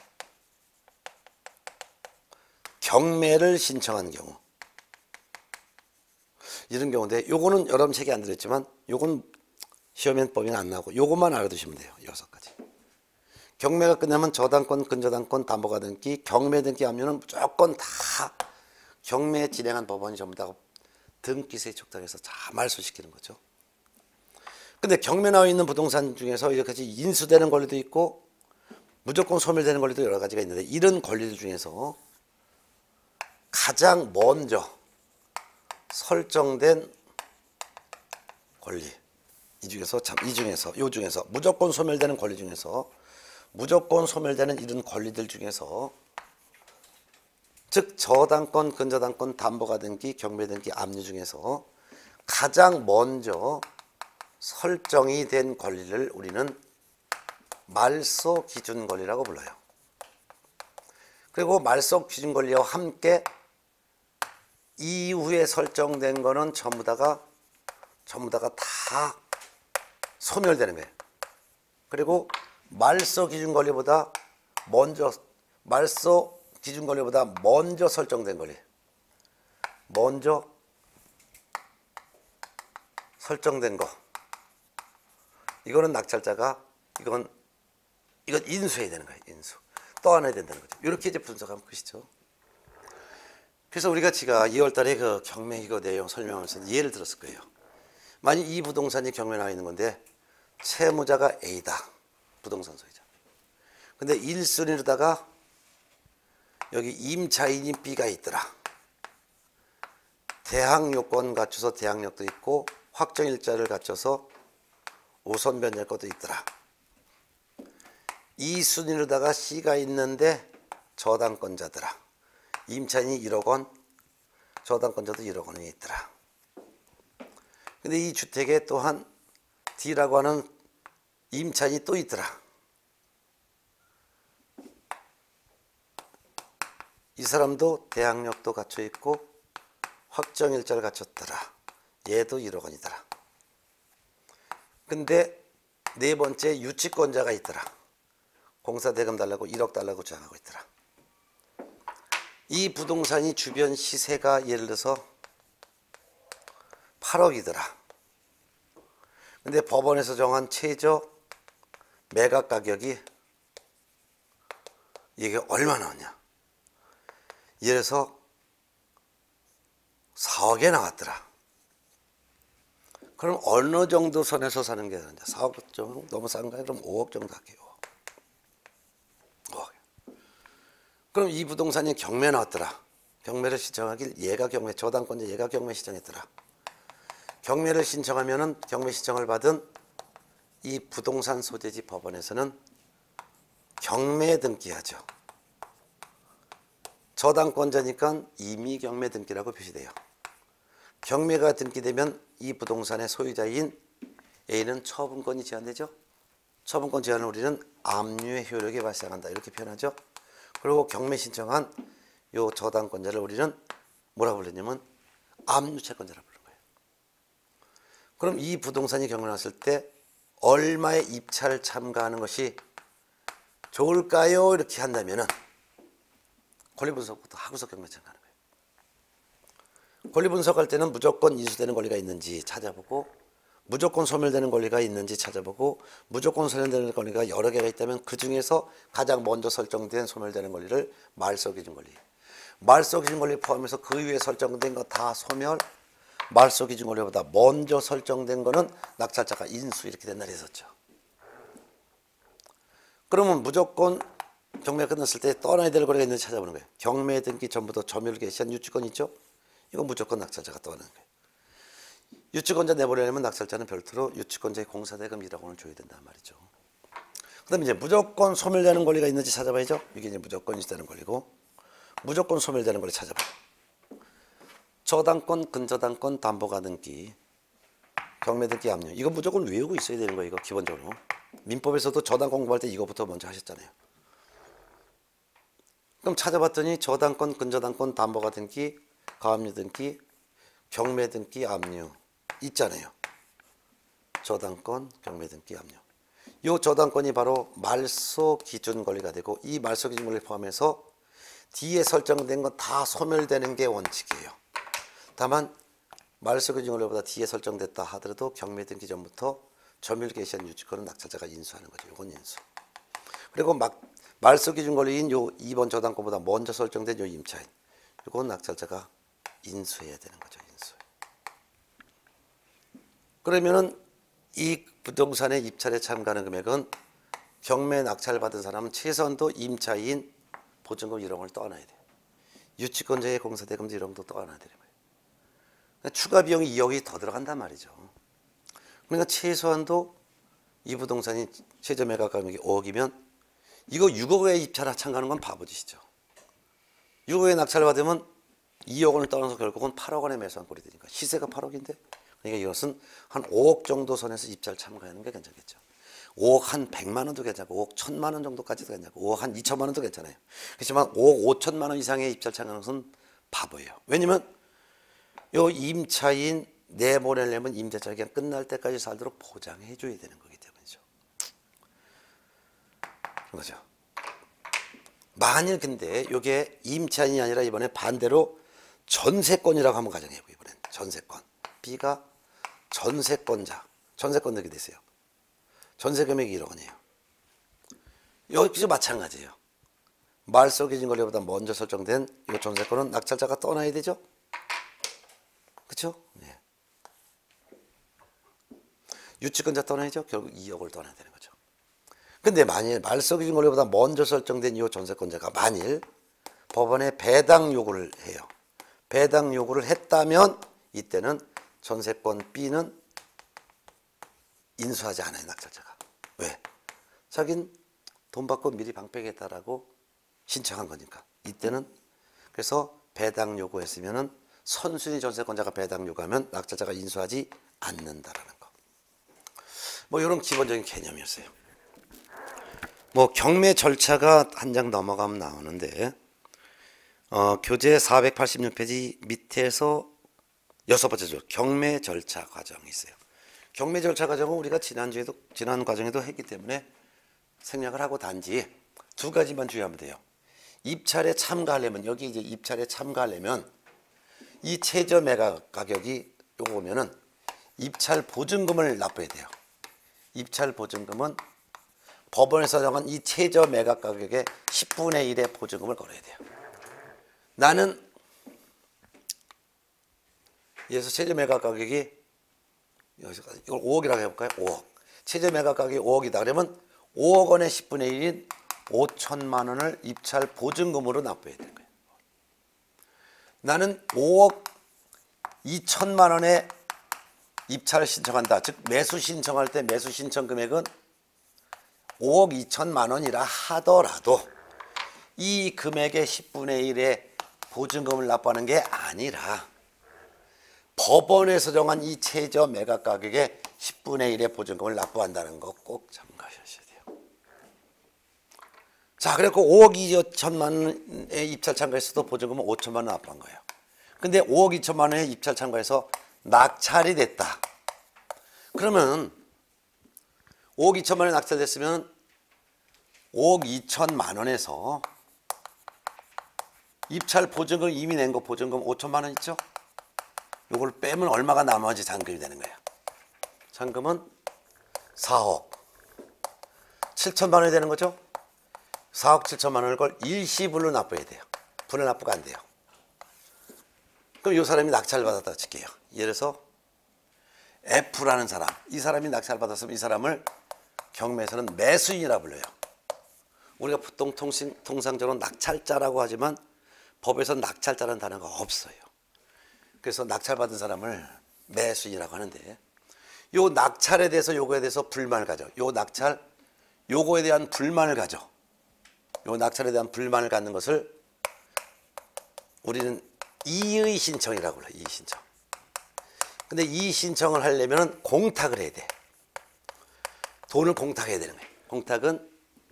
경매를 신청한 경우, 이런 경우인데 요거는 여러분 책에 안 들어있지만 요건 시험엔 법에는 안 나오고 요것만 알아두시면 돼요. 6가지. 경매가 끝나면 저당권, 근저당권, 담보가 등기, 경매 등기 압류는 무조건 다 경매 진행한 법원이 전부 다 등기세 촉탁해서 다 말소시키는 거죠. 근데 경매 나와 있는 부동산 중에서 이렇게 인수되는 권리도 있고 무조건 소멸되는 권리도 여러 가지가 있는데, 이런 권리들 중에서 가장 먼저 설정된 권리, 요 중에서 무조건 소멸되는 권리 중에서, 무조건 소멸되는 이런 권리들 중에서, 즉 저당권, 근저당권, 담보가 등기, 경매 등기, 압류 중에서 가장 먼저 설정이 된 권리를 우리는 말소 기준 권리라고 불러요. 그리고 말소 기준 권리와 함께 이후에 설정된 거는 전부 다가 다 소멸되는 거예요. 그리고 말소 기준 권리보다 먼저 설정된 권리, 먼저 설정된 거, 이거는 낙찰자가 이건 인수해야 되는 거예요. 인수 떠안아야 된다는 거죠. 이렇게 이제 분석하면 끝이죠. 그래서 우리가 제가 2월달에 그 경매 이거 내용 설명하면서 예를 들었을 거예요. 만약 이 부동산이 경매 나와 있는 건데 채무자가 A다, 부동산 소유자. 근데 1순위로다가 여기 임차인이 B가 있더라. 대항 요건 갖춰서 대항력도 있고 확정일자를 갖춰서 우선 변제할 것도 있더라. 2순위로다가 C가 있는데 저당권자더라. 임차인이 1억 원, 저당권자도 1억 원이 있더라. 근데 이 주택에 또한 D라고 하는 임차인이 또 있더라. 이 사람도 대항력도 갖춰 있고 확정일자를 갖췄더라. 얘도 1억 원이더라. 근데 네 번째 유치권자가 있더라. 공사대금 달라고 1억 달라고 주장하고 있더라. 이 부동산이 주변 시세가 예를 들어서 8억이더라. 근데 법원에서 정한 최저 매각 가격이 이게 얼마 나왔냐? 예를 들어서 4억에 나왔더라. 그럼 어느 정도 선에서 사는 게 되는데 4억 정도 너무 싼가요? 그럼 5억 정도 할게요. 5억. 그럼 이 부동산이 경매 나왔더라. 경매를 신청하길 얘가 경매, 저당권자 얘가 경매 신청했더라. 경매를 신청하면은 경매 신청을 받은 이 부동산 소재지 법원에서는 경매 등기하죠. 저당권자니까 이미 경매 등기라고 표시돼요. 경매가 등기되면 이 부동산의 소유자인 A는 처분권이 제한되죠. 처분권 제한을 우리는 압류의 효력이 발생한다 이렇게 표현하죠. 그리고 경매 신청한 요 저당권자를 우리는 뭐라고 불렀냐면 압류 채권자라고 부르는 거예요. 그럼 이 부동산이 경매났을 때 얼마의 입찰 참가하는 것이 좋을까요? 이렇게 한다면은 권리 분석부터 하고서 경매 참가하는 거예요. 권리 분석할 때는 무조건 인수되는 권리가 있는지 찾아보고, 무조건 소멸되는 권리가 있는지 찾아보고, 무조건 소멸되는 권리가 여러 개가 있다면 그 중에서 가장 먼저 설정된 소멸되는 권리를 말소 기준 권리, 말소 기준 권리 포함해서 그 위에 설정된 거 다 소멸, 말소 기준 권리보다 먼저 설정된 거는 낙찰자가 인수, 이렇게 된다 했었죠. 그러면 무조건 경매 끝났을 때 떠나야 될 거리가 있는지 찾아보는 거예요. 경매 등기 전부터 점유를 개시한 유치권 있죠? 이건 무조건 낙찰자가 떠나는 거예요. 유치권자 내보내려면 낙찰자는 별도로 유치권자의 공사대금 1억 원을 줘야 된단 말이죠. 그 다음에 이제 무조건 소멸되는 권리가 있는지 찾아봐야죠. 이게 이제 무조건 인수되는 권리고, 무조건 소멸되는 권리 찾아봐요. 저당권, 근저당권, 담보가 등기, 경매 등기 압류. 이거 무조건 외우고 있어야 되는 거예요. 이거 기본적으로. 민법에서도 저당권 공부할 때 이거부터 먼저 하셨잖아요. 그럼 찾아봤더니 저당권, 근저당권, 담보가 등기, 가압류 등기, 경매 등기, 압류 있잖아요. 저당권, 경매 등기, 압류. 이 저당권이 바로 말소 기준 권리가 되고, 이 말소 기준 권리를 포함해서 뒤에 설정된 건 다 소멸되는 게 원칙이에요. 다만 말소 기준 권리보다 뒤에 설정됐다 하더라도 경매 등기 전부터 점유를 개시한 유치권은 낙찰자가 인수하는 거죠. 이건 인수. 그리고 말소 기준 권리인 요 2번 저당권보다 먼저 설정된 요 임차인, 이건 낙찰자가 인수해야 되는 거죠. 인수. 그러면은 이 부동산의 입찰에 참가하는 금액은 경매 낙찰 받은 사람은 최소한도 임차인 보증금 1억 원을 떠나야 돼요. 유치권자의 공사대금도 1억 원도 떠나야 되는 거예요. 그러니까 추가 비용이 2억이 더 들어간단 말이죠. 그러니까 최소한도 이 부동산이 최저 매각 가격이 5억이면 이거 6억에 입찰 참가하는 건 바보짓이죠. 6억에 낙찰을 받으면 2억 원을 떠나서 결국은 8억 원에 매수한 꼴이 되니까, 시세가 8억인데, 그러니까 이것은 한 5억 정도 선에서 입찰 참가하는 게 괜찮겠죠. 5억 한 100만 원도 괜찮고 5억 1000만 원 정도까지도 괜찮고 5억 한 2천만 원도 괜찮아요. 그렇지만 5억 5천만 원 이상의 입찰 참가하는 것은 바보예요. 왜냐면 요 임차인 내보내려면 임대차 기간 끝날 때까지 살도록 보장해 줘야 되는 거기 때문이죠. 그런 거죠. 만일 근데 이게 임차인이 아니라 이번에 반대로 전세권이라고 한번 가정해보고, 이번엔 전세권. B가 전세권자, 전세권 내게 되세요. 전세 금액이 1억 원이에요. 여기서 마찬가지예요. 말소 기준 권리보다 먼저 설정된 이 전세권은 낙찰자가 떠나야 되죠. 그렇죠? 네. 유치권자 떠나야죠. 결국 2억을 떠나야 되는 거죠. 근데 만일 말소 기준 권리보다 먼저 설정된 이 전세권자가 만일 법원에 배당 요구를 해요. 배당 요구를 했다면 이때는 전세권 B는 인수하지 않아요. 낙찰자가. 왜? 자긴 돈 받고 미리 방패겠다라고 신청한 거니까. 이때는 그래서 배당 요구했으면은 선순위 전세권자가 배당 요구하면 낙찰자가 인수하지 않는다라는 거. 뭐 이런 기본적인 개념이었어요. 뭐 경매 절차가 한 장 넘어가면 나오는데 교재 486페이지 밑에서 6번째 줄 경매 절차 과정이 있어요. 경매 절차 과정은 우리가 지난 과정에도 했기 때문에 생략을 하고 단지 두 가지만 주의하면 돼요. 입찰에 참가하려면, 여기 이제 입찰에 참가하려면 이 최저 매각 가격이 요거 보면은 입찰 보증금을 납부해야 돼요. 입찰 보증금은 법원에서 정한 이 최저 매각 가격의 10분의 1의 보증금을 걸어야 돼요. 나는 여기서 최저 매각 가격이, 이걸 5억이라고 해볼까요? 5억. 최저 매각 가격이 5억이다. 그러면 5억 원의 10분의 1인 5천만 원을 입찰 보증금으로 납부해야 되는 거예요. 나는 5억 2천만 원에 입찰을 신청한다. 즉 매수 신청할 때 매수 신청 금액은 5억 2천만 원이라 하더라도 이 금액의 10분의 1의 보증금을 납부하는 게 아니라 법원에서 정한 이 최저 매각 가격의 10분의 1의 보증금을 납부한다는 거 꼭 참고하셔야 돼요. 자, 그래서 5억 2천만 원의 입찰 참가했어도 보증금은 5천만 원 납부한 거예요. 근데 5억 2천만 원에 입찰 참가해서 낙찰이 됐다. 그러면 5억 2천만 원에 낙찰됐으면 5억 2천만 원에서 입찰 보증금 이미 낸 거 보증금 5천만 원 있죠? 요걸 빼면 얼마가 나머지 잔금이 되는 거예요. 잔금은 4억 7천만 원이 되는 거죠? 4억 7천만 원을 걸 일시불로 납부해야 돼요. 분할 납부가 안 돼요. 그럼 이 사람이 낙찰 받았다 칠게요. 예를 들어서 F라는 사람, 이 사람이 낙찰 받았으면 이 사람을 경매에서는 매수인이라 불러요. 우리가 보통 통상적으로 낙찰자라고 하지만 법에서는 낙찰자라는 단어가 없어요. 그래서 낙찰받은 사람을 매수인이라고 하는데, 요 낙찰에 대해서 요거에 대해서 불만을 가져. 요 낙찰 요거에 대한 불만을 가져. 요 낙찰에 대한 불만을 갖는 것을 우리는 이의 신청이라고 불러요. 이의 신청. 근데 이의 신청을 하려면 공탁을 해야 돼. 돈을 공탁해야 되는 거예요. 공탁은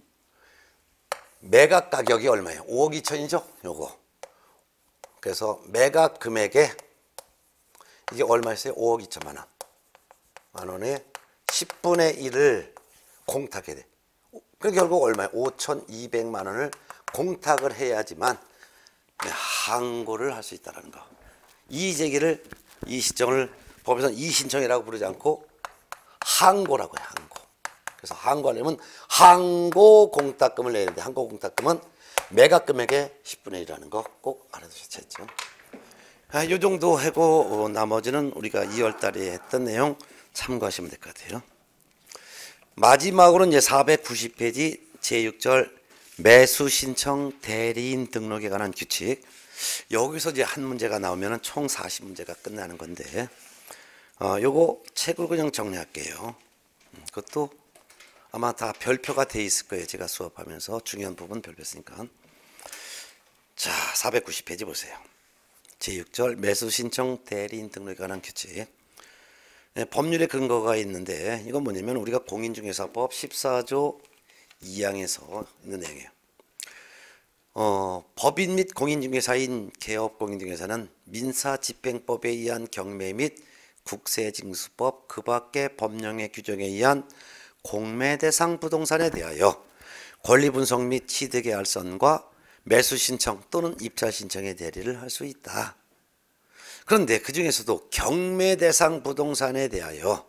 매각 가격이 얼마예요? 5억 2천이죠? 요거. 그래서 매각 금액에 이게 얼마였어요? 5억 2천만 원. 만 원에 10분의 1을 공탁해야 돼. 그 결국 얼마예요? 5,200만 원을 공탁을 해야지만 항고를 할 수 있다는 거. 이의제기를, 이의신청을 법에서는 이의신청이라고 부르지 않고 항고라고 해요. 항고. 그래서 항고하려면 항고 공탁금을 내야 되는데, 항고 공탁금은 매각 금액의 10분의 1이라는 거 꼭 알아두셨죠. 이 정도 하고 나머지는 우리가 2월 달에 했던 내용 참고하시면 될 것 같아요. 마지막으로는 이제 490페이지 제6절 매수 신청 대리인 등록에 관한 규칙. 여기서 이제 한 문제가 나오면은 총 40문제가 끝나는 건데, 요거 책을 그냥 정리할게요. 그것도 아마 다 별표가 돼 있을 거예요. 제가 수업하면서 중요한 부분 별표 쓰니까. 자, 490페이지 보세요. 제6절 매수 신청 대리인 등록에 관한 규칙. 법률의 근거가 있는데, 이건 뭐냐면 우리가 공인중개사법 14조 2항에서 있는 내용이에요. 법인 및 공인중개사인 개업공인중개사는 민사집행법에 의한 경매 및 국세징수법 그 밖의 법령의 규정에 의한 공매 대상 부동산에 대하여 권리분석 및 취득의 알선과 매수 신청 또는 입찰 신청의 대리를 할 수 있다. 그런데 그 중에서도 경매 대상 부동산에 대하여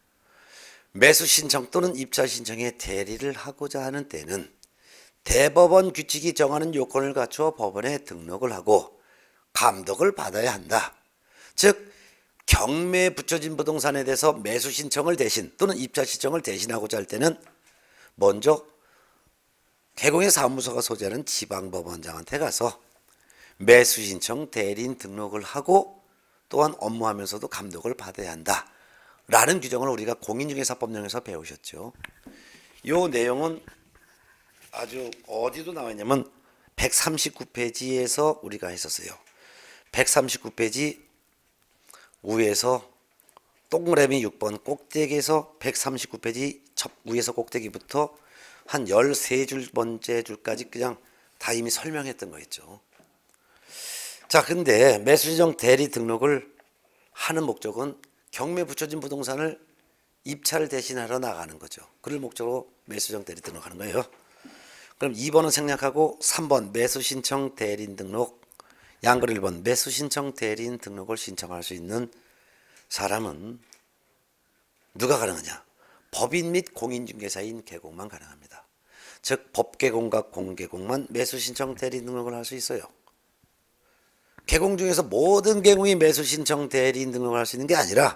매수 신청 또는 입찰 신청의 대리를 하고자 하는 때는 대법원 규칙이 정하는 요건을 갖추어 법원에 등록을 하고 감독을 받아야 한다. 즉 경매에 붙여진 부동산에 대해서 매수 신청을 대신 또는 입찰 신청을 대신하고자 할 때는 먼저 개공의 사무소가 소재하는 지방법원장한테 가서 매수 신청 대리인 등록을 하고 또한 업무하면서도 감독을 받아야 한다 라는 규정을 우리가 공인중개사법령에서 배우셨죠. 이 내용은 아주 어디도 나와 있냐면 139페이지에서 우리가 했었어요. 139페이지 위에서 동그라미 6번 꼭대기에서 139페이지 첫 위에서 꼭대기부터 한 13줄 번째 줄까지 그냥 다 이미 설명했던 거 있죠. 자, 근데 매수신청 대리 등록을 하는 목적은 경매에 붙여진 부동산을 입찰 대신하러 나가는 거죠. 그를 목적으로 매수신청 대리 등록하는 거예요. 그럼 2번은 생략하고 3번 매수신청 대리인 등록, 양글 1번 매수신청 대리인 등록을 신청할 수 있는 사람은 누가 가능하냐? 법인 및 공인중개사인 개공만 가능합니다. 즉 법개공과 공개공만 매수신청 대리인 등록을 할 수 있어요. 개공 중에서 모든 개공이 매수신청 대리인 등록을 할 수 있는 게 아니라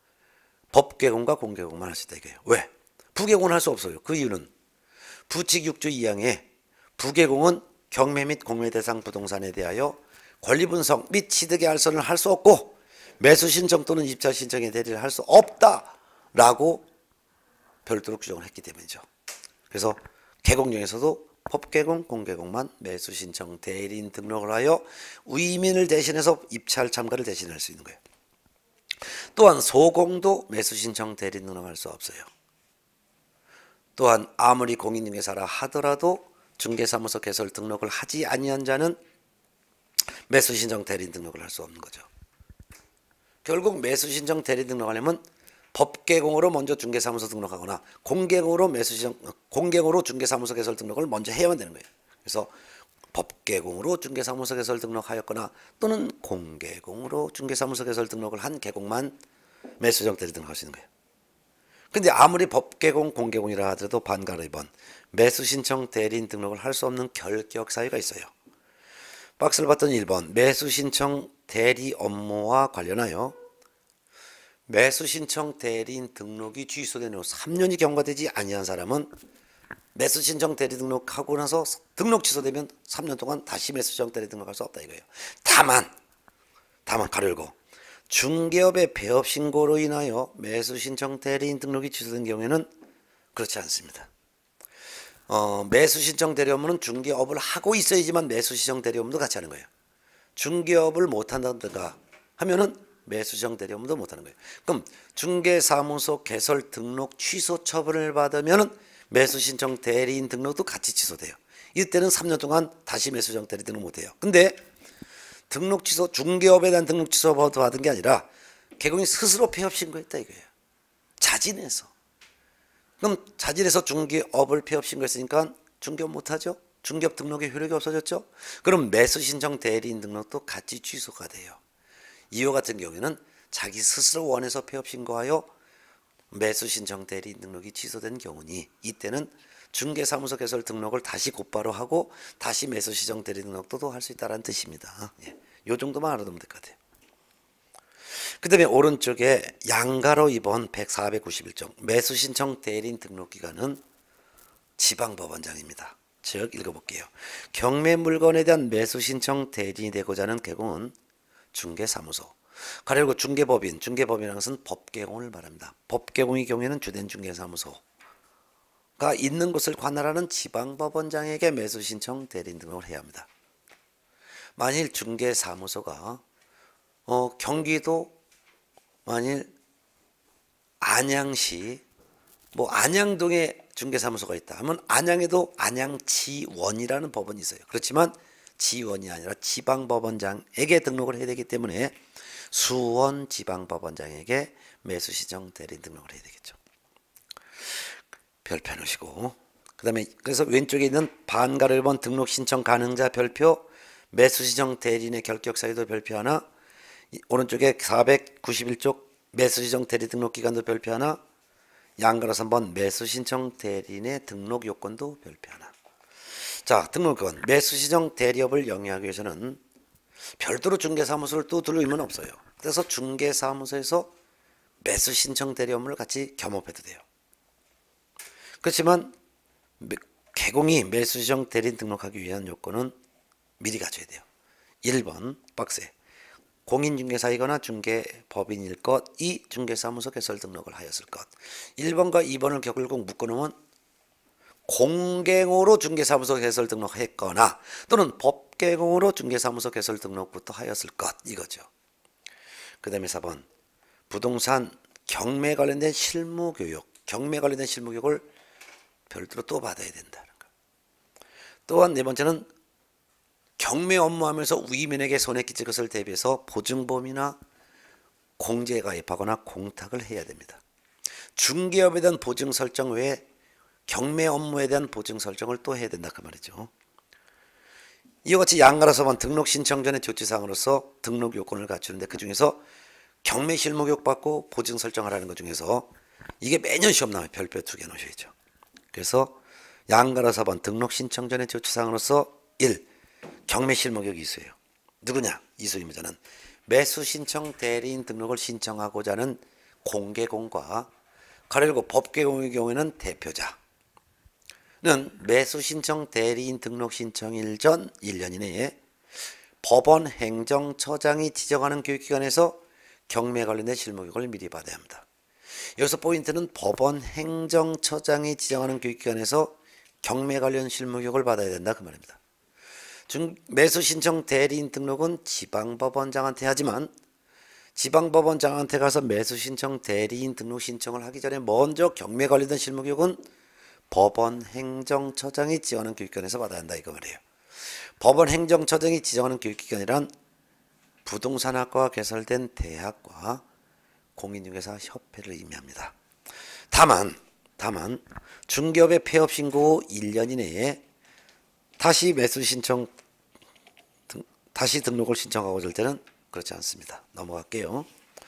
법개공과 공개공만 할 수 있다 이거예요. 왜? 부개공은 할 수 없어요. 그 이유는 부칙 6조 2항에 부개공은 경매 및 공매 대상 부동산에 대하여 권리분석 및 취득의 알선을 할 수 없고 매수신청 또는 입찰 신청의 대리를 할 수 없다라고 별도로 규정을 했기 때문이죠. 그래서 개공 중에서도 법개공, 공개공만 매수신청 대리인 등록을 하여 위민을 대신해서 입찰 참가를 대신할 수 있는 거예요. 또한 소공도 매수신청 대리인 등록할 수 없어요. 또한 아무리 공인중개사라 하더라도 중개사무소 개설 등록을 하지 아니한 자는 매수신청 대리인 등록을 할 수 없는 거죠. 결국 매수신청 대리인 등록하려면 법계공으로 먼저 중개사무소 등록하거나 공개공으로 중개사무소 개설 등록을 먼저 해야만 되는 거예요. 그래서 법계공으로 중개사무소 개설 등록하였거나 또는 공개공으로 중개사무소 개설 등록을 한 계공만 매수신청 대리인 등록할 수 있는 거예요. 근데 아무리 법계공, 공개공이라 하더라도 반가로 2번 매수신청 대리인 등록을 할 수 없는 결격 사유가 있어요. 박스를 봤더니 1번 매수신청 대리 업무와 관련하여 매수신청 대리인 등록이 취소된 후 3년이 경과되지 아니한 사람은 매수신청 대리 등록하고 나서 등록 취소되면 3년 동안 다시 매수신청 대리 등록할 수 없다 이거예요. 다만 가로 열고 중개업의 배업 신고로 인하여 매수신청 대리인 등록이 취소된 경우에는 그렇지 않습니다. 매수신청 대리 업무는 중개업을 하고 있어야지만 매수신청 대리 업무도 같이 하는 거예요. 중개업을 못한다든가 하면은 매수신청 대리 업무도 못하는 거예요. 그럼 중개사무소 개설 등록 취소 처분을 받으면은 매수신청 대리인 등록도 같이 취소돼요. 이때는 3년 동안 다시 매수신청 대리 등록 못해요. 근데 등록 취소, 중개업에 대한 등록 취소 받은 게 아니라 개공이 스스로 폐업 신고했다 이거예요. 자진해서. 그럼 자진해서 중개업을 폐업 신고했으니까 중개업 못하죠. 중개업 등록의 효력이 없어졌죠. 그럼 매수신청 대리인 등록도 같이 취소가 돼요. 이와 같은 경우에는 자기 스스로 원해서 폐업 신고하여 매수신청 대리인 등록이 취소된 경우니 이때는 중개사무소 개설 등록을 다시 곧바로 하고 다시 매수신청 대리 등록도 할 수 있다는 뜻입니다. 예. 요 정도만 알아두면 될 것 같아요. 그 다음에 오른쪽에 양가로 2번 491종 매수신청 대리인 등록기관은 지방법원장입니다. 즉 읽어볼게요. 경매 물건에 대한 매수신청 대리인이 되고자 하는 개공은 중개사무소 가로열고 중개법인이라는 것은 법계공을 말합니다. 법계공의 경우에는 주된 중개사무소가 있는 곳을 관할하는 지방법원장에게 매수신청 대리인 등록을 해야 합니다. 만일 중개사무소가 경기도 만일 안양시 안양동에 중개사무소가 있다 하면 안양에도 안양지원이라는 법원이 있어요. 그렇지만 지원이 아니라 지방법원장에게 등록을 해야 되기 때문에 수원지방법원장에게 매수신청 대리인 등록을 해야 되겠죠. 별표 놓으시고 그 다음에 그래서 왼쪽에 있는 반가로 1번 등록 신청 가능자 별표 매수신청 대리인의 결격사유도 별표 하나 오른쪽에 491쪽 매수신청 대리 등록기간도 별표 하나 양가로 3번 매수신청 대리인의 등록 요건도 별표 하나. 자, 등록요건 매수신청 대리업을 영위하기 위해서는 별도로 중개사무소를 또 둘 의무는 없어요. 그래서 중개사무소에서 매수신청 대리 업무를 같이 겸업해도 돼요. 그렇지만 개공이 매수신청 대리인 등록하기 위한 요건은 미리 갖춰야 돼요. 1번 박스에 공인중개사이거나 중개법인일 것, 2. 중개사무소 개설 등록을 하였을 것. 1번과 2번을 결국 묶어놓으면 공개공으로 중개사무소 개설 등록했거나 또는 법계공으로 중개사무소 개설 등록부터 하였을 것 이거죠. 그 다음에 4번 부동산 경매 관련된 실무교육 을 별도로 또 받아야 된다는 거. 또한 네 번째는 경매 업무하면서 위민에게 손해 끼칠 것을 대비해서 보증보험이나 공제에 가입하거나 공탁을 해야 됩니다. 중개업에 대한 보증 설정 외에 경매 업무에 대한 보증 설정을 또 해야 된다 그 말이죠. 이와 같이 양가로서만 등록 신청 전의 조치사항으로서 등록 요건을 갖추는데 그 중에서 경매 실무교육 받고 보증 설정하라는 것 중에서 이게 매년 시험 나와요. 별표 2개 놓으셔야죠. 그래서 양가로서 4번 등록 신청 전의 조치사항으로서 1. 경매 실무교육이 있어요. 누구냐? 이수 의무자는 매수 신청 대리인 등록을 신청하고자 하는 공개공과 가로열고 법계공의 경우에는 대표자는 매수 신청 대리인 등록 신청일 전 1년 이내에 법원 행정처장이 지정하는 교육기관에서 경매 관련된 실무교육을 미리 받아야 합니다. 여기서 포인트는 법원 행정처장이 지정하는 교육기관에서 경매 관련 실무교육을 받아야 된다 그 말입니다. 매수신청 대리인 등록은 지방법원장한테 하지만 지방법원장한테 가서 매수신청 대리인 등록 신청을 하기 전에 먼저 경매 관련된 실무교육은 법원 행정처장이 지원하는 교육기관에서 받아야 한다 이거 말이에요. 법원 행정처 등이 지정하는 교육기관이란 부동산학과가 개설된 대학과 공인중개사 협회를 의미합니다. 다만 중개업의 폐업 신고 후 1년 이내에 다시 등록을 신청하고 될 때는 그렇지 않습니다. 넘어갈게요.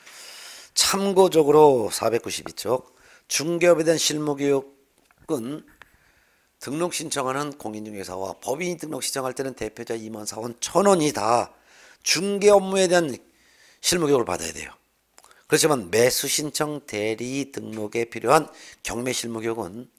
참고적으로 492쪽 중개업에 대한 실무교육은 등록 신청하는 공인중개사와 법인이 등록 신청할 때는 대표자 2만 4원 1,000원이 다 중개 업무에 대한 실무교육을 받아야 돼요. 그렇지만 매수 신청 대리 등록에 필요한 경매 실무교육은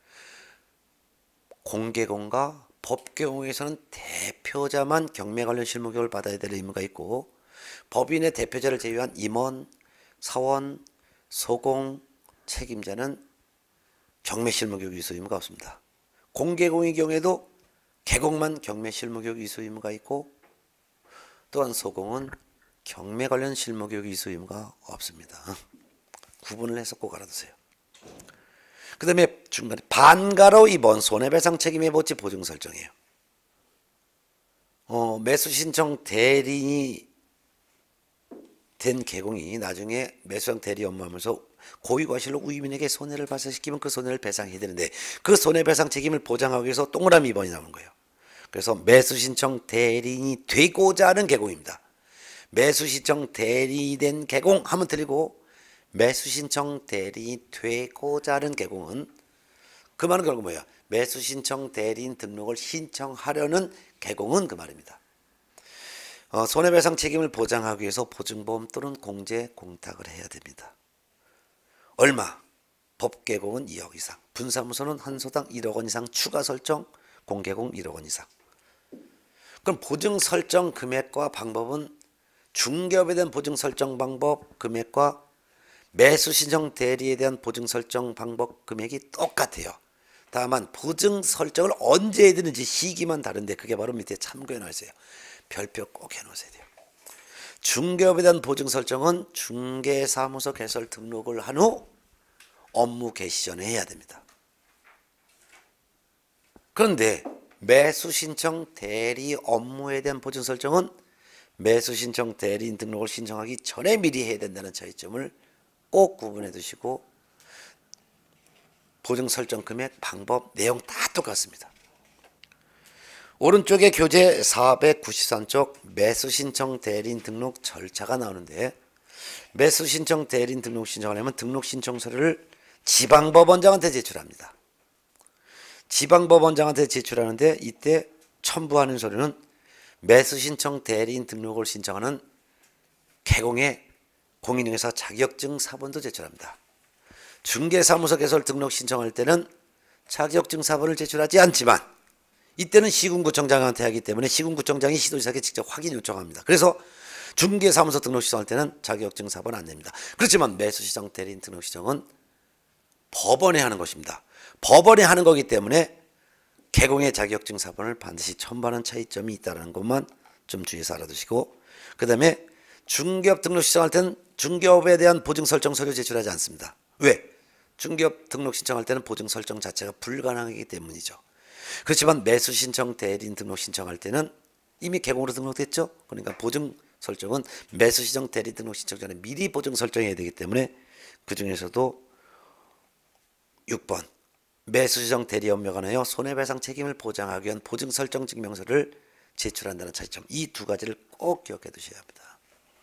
공개공과 법계공에서는 대표자만 경매 관련 실무교육을 받아야 될 의무가 있고 법인의 대표자를 제외한 임원, 사원, 소공, 책임자는 경매 실무교육 이수 의무가 없습니다. 공개공의 경우에도 개공만 경매 실무교육 이수 의무가 있고 또한 소공은 경매 관련 실무교육 이수 의무가 없습니다. 구분을 해서 꼭 알아두세요. 그 다음에 중간에 반가로 입원 손해배상 책임의 보지 보증 설정이에요. 매수 신청 대리인이 된 개공이 나중에 매수상 대리 업무하면서 고의과실로 우위민에게 손해를 발생시키면 그 손해를 배상해야 되는데 그 손해배상 책임을 보장하기 위해서 동그라미 2번이 나오는 거예요. 그래서 매수신청 대리인이 되고자 하는 개공입니다. 매수신청 대리인이 된 개공 하면 틀리고 매수신청 대리인이 되고자 하는 개공은 그 말은 결국 뭐야? 매수신청 대리인 등록을 신청하려는 개공은 그 말입니다. 손해배상 책임을 보장하기 위해서 보증보험 또는 공제 공탁을 해야 됩니다. 얼마? 법개공은 2억 이상, 분사무소는 한 소당 1억 원 이상 추가 설정, 공개공 1억 원 이상. 그럼 보증 설정 금액과 방법은 중개업에 대한 보증 설정 방법 금액과 매수 신청 대리에 대한 보증 설정 방법 금액이 똑같아요. 다만 보증 설정을 언제 해야 되는지 시기만 다른데 그게 바로 밑에 참고해 놓으세요. 별표 꼭 해 놓으셔야 돼요. 중개업에 대한 보증 설정은 중개사무소 개설 등록을 한 후 업무 개시 전에 해야 됩니다. 그런데 매수 신청 대리 업무에 대한 보증 설정은 매수 신청 대리인 등록을 신청하기 전에 미리 해야 된다는 차이점을 꼭 구분해 두시고 보증 설정 금액, 방법, 내용 다 똑같습니다. 오른쪽에 교재 493쪽 매수 신청 대리인 등록 절차가 나오는데 매수 신청 대리인 등록 신청하려면 등록 신청 서류를 지방법원장한테 제출합니다. 지방법원장한테 제출하는데 이때 첨부하는 서류는 매수 신청 대리인 등록을 신청하는 개공의 공인중개사 자격증 사본도 제출합니다. 중개사무소 개설 등록 신청할 때는 자격증 사본을 제출하지 않지만 이때는 시군구청장한테 하기 때문에 시군구청장이 시도지사에게 직접 확인 요청합니다. 그래서 중개사무소 등록 신청할 때는 자격증 사본 안 냅니다. 그렇지만 매수시청 대리인 등록 신청은 법원에 하는 것입니다. 법원에 하는 거기 때문에 개공의 자격증 사본을 반드시 첨부하는 차이점이 있다는 것만 좀 주의해서 알아두시고 그 다음에 중개업 등록 신청할 때는 중개업에 대한 보증 설정 서류 제출하지 않습니다. 왜? 중개업 등록 신청할 때는 보증 설정 자체가 불가능하기 때문이죠. 그렇지만 매수 신청 대리인 등록 신청할 때는 이미 개공으로 등록됐죠. 그러니까 보증 설정은 매수 신청 대리인 등록 신청 전에 미리 보증 설정해야 되기 때문에 그 중에서도 6번 매수 신청 대리 업무에 관하여 손해배상 책임을 보장하기 위한 보증 설정 증명서를 제출한다는 차이점 이 두 가지를 꼭 기억해 두셔야 합니다.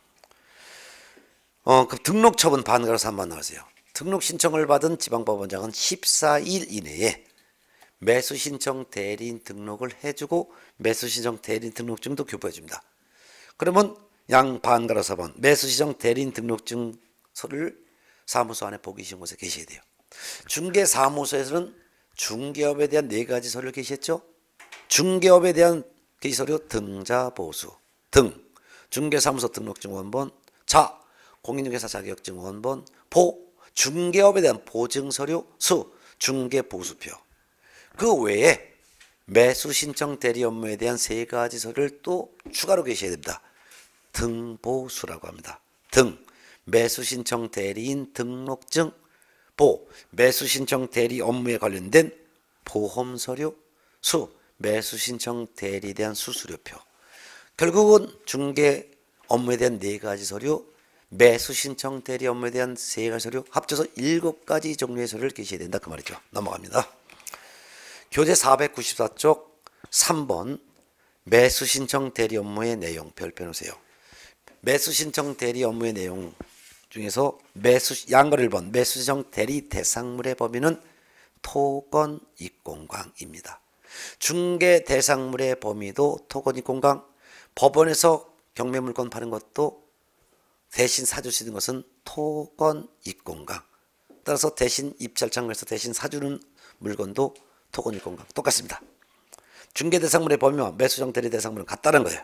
그 등록 처분 반가로서 한번 나오세요. 등록 신청을 받은 지방법원장은 14일 이내에 매수 신청 대리인 등록을 해주고 매수 신청 대리인 등록증도 교부해 줍니다. 그러면 양 반가로 4번 매수 신청 대리인 등록증서를 사무소 안에 보기 쉬운 곳에 계셔야 돼요. 중개사무소에서는 중개업에 대한 4가지 서류를 게시했죠. 중개업에 대한 게시서류 등자보수 등 중개사무소 등록증 원본 자 공인중개사 자격증 원본 보 중개업에 대한 보증서류 수 중개보수표 그 외에 매수 신청 대리 업무에 대한 3가지 서류를 또 추가로 게시해야 됩니다. 등보수라고 합니다. 등 매수 신청 대리인 등록증 보 매수 신청 대리 업무에 관련된 보험 서류 수 매수 신청 대리에 대한 수수료표. 결국은 중개 업무에 대한 4가지 서류, 매수 신청 대리 업무에 대한 3가지 서류, 합쳐서 7가지 종류의 서류를 계셔야 된다 그 말이죠. 넘어갑니다. 교재 494쪽 3번 매수 신청 대리 업무의 내용 별표 놓으세요. 매수 신청 대리 업무의 내용 중에서 양거 1번 매수 신청 대리 대상물의 범위는 토건 입공강입니다. 중개 대상물의 범위도 토건 입공강, 법원에서 경매물건 파는 것도 대신 사줄 수 있는 것은 토건 입공강. 따라서 대신 입찰창에서 대신 사주는 물건도 토건 입공강 똑같습니다. 중개 대상물의 범위와 매수정 대리 대상물은 같다는 거예요.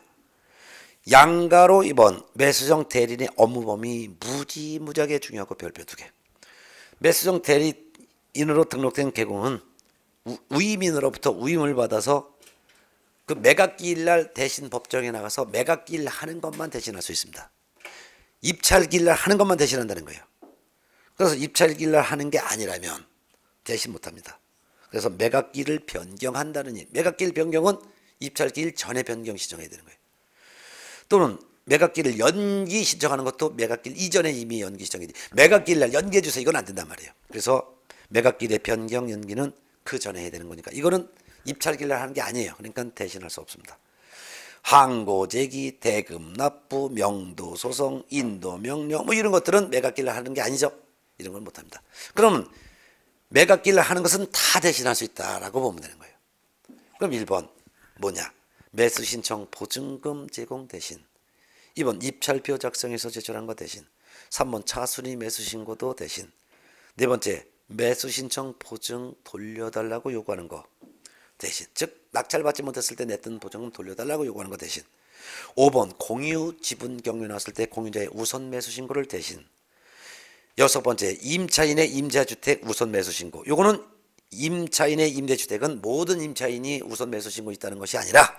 양가로 2번 매수정 대리인의 업무 범위 무지무지하게 중요하고 별표 2개. 매수정 대리인으로 등록된 개공은 우임인으로부터 우임을 받아서 그 매각기일날 대신 법정에 나가서 매각기일 하는 것만 대신할 수 있습니다. 입찰기일날 하는 것만 대신한다는 거예요. 그래서 입찰기일날 하는 게 아니라면 대신 못합니다. 그래서 매각기일을 변경한다는 일. 매각기일 변경은 입찰기일 전에 변경 신청해야 되는 거예요. 또는 매각기일을 연기 신청하는 것도 매각기일 이전에 이미 연기 신청해야 돼요. 매각기일날 연기해 주세요. 이건 안 된단 말이에요. 그래서 매각기일의 변경 연기는 그 전에 해야 되는 거니까 이거는 입찰기일날 하는 게 아니에요. 그러니까 대신할 수 없습니다. 항고 제기, 대금 납부, 명도 소송, 인도 명령 뭐 이런 것들은 매각기일날 하는 게 아니죠. 이런 건 못합니다. 그러면 매각기일날 하는 것은 다 대신할 수 있다라고 보면 되는 거예요. 그럼 1번 뭐냐? 매수 신청 보증금 제공 대신. 2번 입찰표 작성해서 제출한 거 대신. 3번 차순위 매수 신고도 대신. 4번째 매수 신청 보증 돌려달라고 요구하는 거 대신. 즉 낙찰받지 못했을 때 냈던 보증금 돌려달라고 요구하는 거 대신. 5번 공유 지분 경유 나왔을 때 공유자의 우선 매수 신고를 대신. 6번째 임차인의 임대주택 우선 매수 신고. 요거는 임차인의 임대주택은 모든 임차인이 우선 매수 신고 있다는 것이 아니라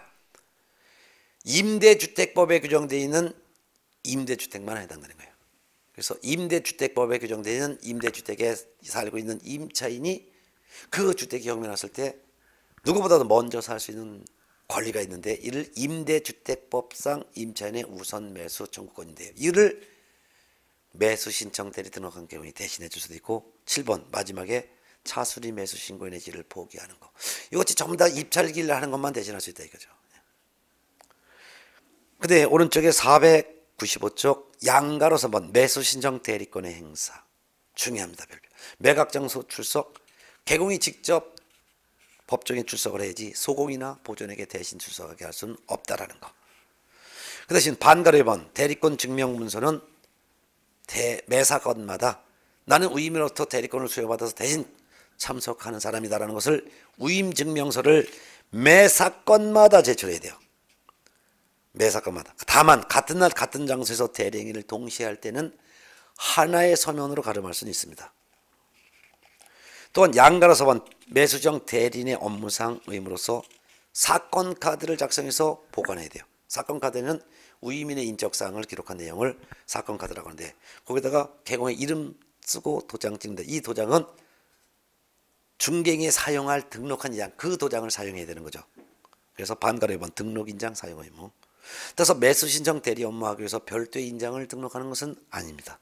임대주택법에 규정되어 있는 임대주택만 해당되는 거예요. 그래서 임대주택법에 규정되어 있는 임대주택에 살고 있는 임차인이 그 주택이 경매 났을 때 누구보다도 먼저 살 수 있는 권리가 있는데 이를 임대주택법상 임차인의 우선 매수 청구권인데요. 이를 매수 신청 대리 등록한 경우에 대신해 줄 수도 있고 7번 마지막에 차순위 매수 신고인의 지를 포기하는 거. 이것이 전부 다 입찰기일날 하는 것만 대신할 수 있다 이거죠. 근데 오른쪽에 495쪽 양가로 3번 매수 신청 대리권의 행사. 중요합니다. 매각장소 출석. 개공이 직접 법정에 출석을 해야지 소공이나 보존에게 대신 출석하게 할 수는 없다라는 거. 그 대신 반가로 2번 대리권 증명문서는 매사건마다 나는 우임으로부터 대리권을 수여받아서 대신 참석하는 사람이다라는 것을 우임증명서를 매사건마다 제출해야 돼요. 매사건마다. 다만 같은 날 같은 장소에서 대리행위를 동시에 할 때는 하나의 서면으로 가름할 수는 있습니다. 또한 양가로 4번 매수정 대리인의 업무상 의무로서 사건 카드를 작성해서 보관해야 돼요. 사건 카드는 우임인의 인적사항을 기록한 내용을 사건 카드라고 하는데 거기다가 개공의 이름 쓰고 도장 찍는데 이 도장은 중개인이 사용할 등록한 인장 그 도장을 사용해야 되는 거죠. 그래서 반가로 2번 등록인장 사용 의무. 따라서 매수신청 대리 업무하기 위해서 별도의 인장을 등록하는 것은 아닙니다.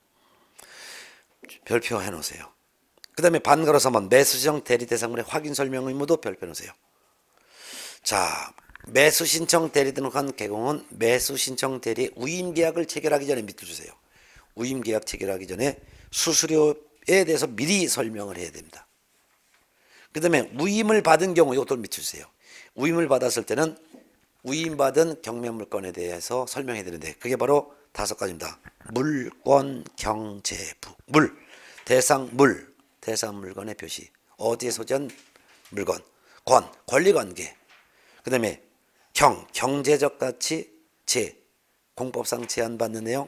별표 해놓으세요. 그 다음에 반가로 3번 매수신청 대리 대상물의 확인 설명 의무도 별표 놓으세요. 자, 매수신청 대리 등록한 개공은 매수신청 대리 우임계약을 체결하기 전에 밑줄 주세요. 우임계약 체결하기 전에 수수료에 대해서 미리 설명을 해야 됩니다. 그 다음에 우임을 받은 경우 이것도 밑줄 주세요. 우임을 받았을 때는 우임받은 경매물건에 대해서 설명해야 되는데 그게 바로 5가지입니다. 물권, 경제부, 물, 대상 물건의 표시, 어디에 소지한 물건, 권리관계, 그 다음에 경제적 가치, 공법상 제한받는 내용,